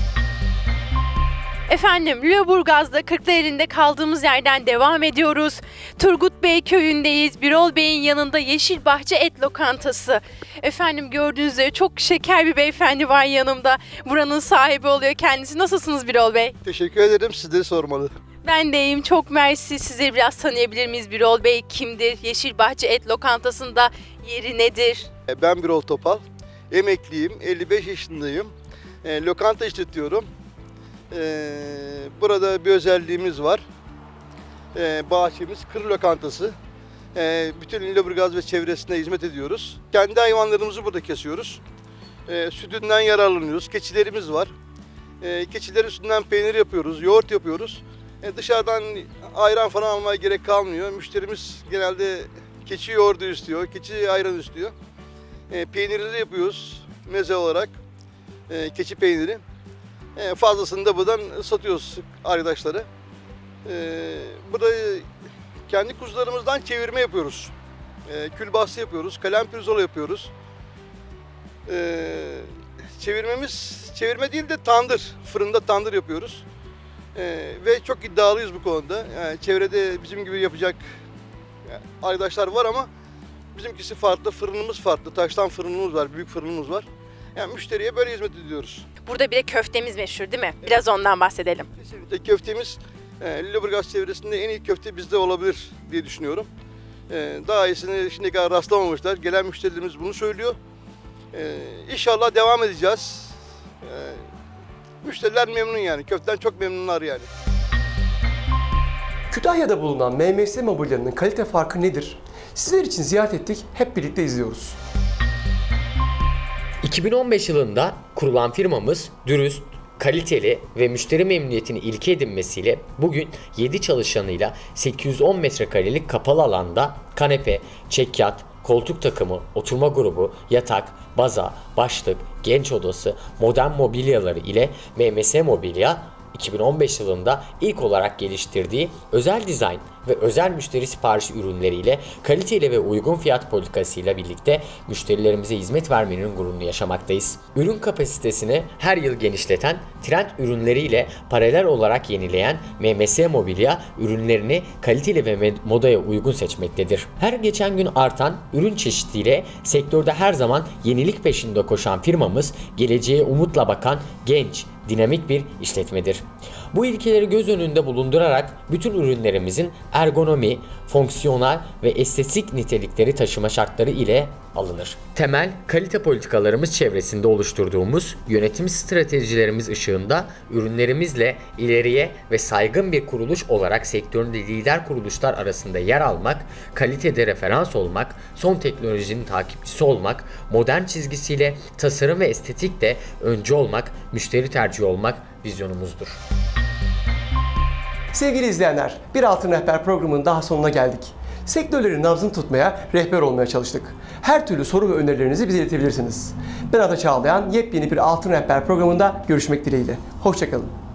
Efendim Lüleburgaz'da Kırklareli'nde kaldığımız yerden devam ediyoruz. Turgut Bey köyündeyiz. Birol Bey'in yanında Yeşil Bahçe Et Lokantası. Efendim gördüğünüz üzere çok şeker bir beyefendi var yanımda. Buranın sahibi oluyor kendisi. Nasılsınız Birol Bey? Teşekkür ederim. Sizleri sormalı. Ben de iyiyim. Çok mersi. Sizleri biraz tanıyabilir miyiz? Birol Bey kimdir? Yeşil Bahçe Et Lokantası'nda yeri nedir? Ben Birol Topal. Emekliyim. elli beş yaşındayım. E, lokanta işletiyorum. E, burada bir özelliğimiz var. E, bahçemiz kır lokantası. E, bütün Lüleburgaz ve çevresine hizmet ediyoruz. Kendi hayvanlarımızı burada kesiyoruz. E, sütünden yararlanıyoruz. Keçilerimiz var. E, keçilerin sütünden peynir yapıyoruz, yoğurt yapıyoruz. E, dışarıdan ayran falan almaya gerek kalmıyor. Müşterimiz genelde keçi yoğurdu istiyor, keçi ayran istiyor. E, peyniri de yapıyoruz meze olarak. E, keçi peyniri. E, fazlasını da buradan satıyoruz arkadaşlara. E, burada kendi kuzularımızdan çevirme yapıyoruz. E, külbastı yapıyoruz, kalem pirzola yapıyoruz. E, çevirmemiz, çevirme değil de tandır, fırında tandır yapıyoruz. Ee, ve çok iddialıyız bu konuda. Yani çevrede bizim gibi yapacak yani arkadaşlar var ama bizimkisi farklı, fırınımız farklı. Taştan fırınımız var, büyük fırınımız var. Yani müşteriye böyle hizmet ediyoruz. Burada bir de köftemiz meşhur değil mi? Biraz ondan bahsedelim. Kesinlikle köftemiz e, Lüleburgaz çevresinde en iyi köfte bizde olabilir diye düşünüyorum. E, daha iyisini şimdiye kadar rastlamamışlar. Gelen müşterilerimiz bunu söylüyor. E, İnşallah devam edeceğiz. E, Müşteriler memnun yani. Köften çok memnunlar yani. Kütahya'da bulunan M M S mobilyanın kalite farkı nedir? Sizler için ziyaret ettik. Hep birlikte izliyoruz. iki bin on beş yılında kurulan firmamız dürüst, kaliteli ve müşteri memnuniyetini ilke edinmesiyle bugün yedi çalışanıyla sekiz yüz on metrekarelik kapalı alanda kanepe, çekyat, koltuk takımı, oturma grubu, yatak, baza, başlık, genç odası, modern mobilyaları ile M M S Mobilya iki bin on beş yılında ilk olarak geliştirdiği özel dizayn ve özel müşteri siparişi ürünleriyle kaliteli ve uygun fiyat politikasıyla birlikte müşterilerimize hizmet vermenin gururunu yaşamaktayız. Ürün kapasitesini her yıl genişleten, trend ürünleriyle paralel olarak yenileyen M M S Mobilya ürünlerini kaliteli ve modaya uygun seçmektedir. Her geçen gün artan ürün çeşidiyle sektörde her zaman yenilik peşinde koşan firmamız geleceğe umutla bakan genç, dinamik bir işletmedir. Bu ilkeleri göz önünde bulundurarak bütün ürünlerimizin ergonomi, fonksiyonel ve estetik nitelikleri taşıma şartları ile alınır. Temel kalite politikalarımız çevresinde oluşturduğumuz yönetim stratejilerimiz ışığında ürünlerimizle ileriye ve saygın bir kuruluş olarak sektöründe lider kuruluşlar arasında yer almak, kalitede referans olmak, son teknolojinin takipçisi olmak, modern çizgisiyle tasarım ve estetikte öncü olmak, müşteri tercihi olmak vizyonumuzdur. Sevgili izleyenler, Bir Altın Rehber programının daha sonuna geldik. Sektörlerin nabzını tutmaya, rehber olmaya çalıştık. Her türlü soru ve önerilerinizi bize iletebilirsiniz. Ben Ata Çağlayan, yepyeni bir Altın Rehber programında görüşmek dileğiyle. Hoşça kalın.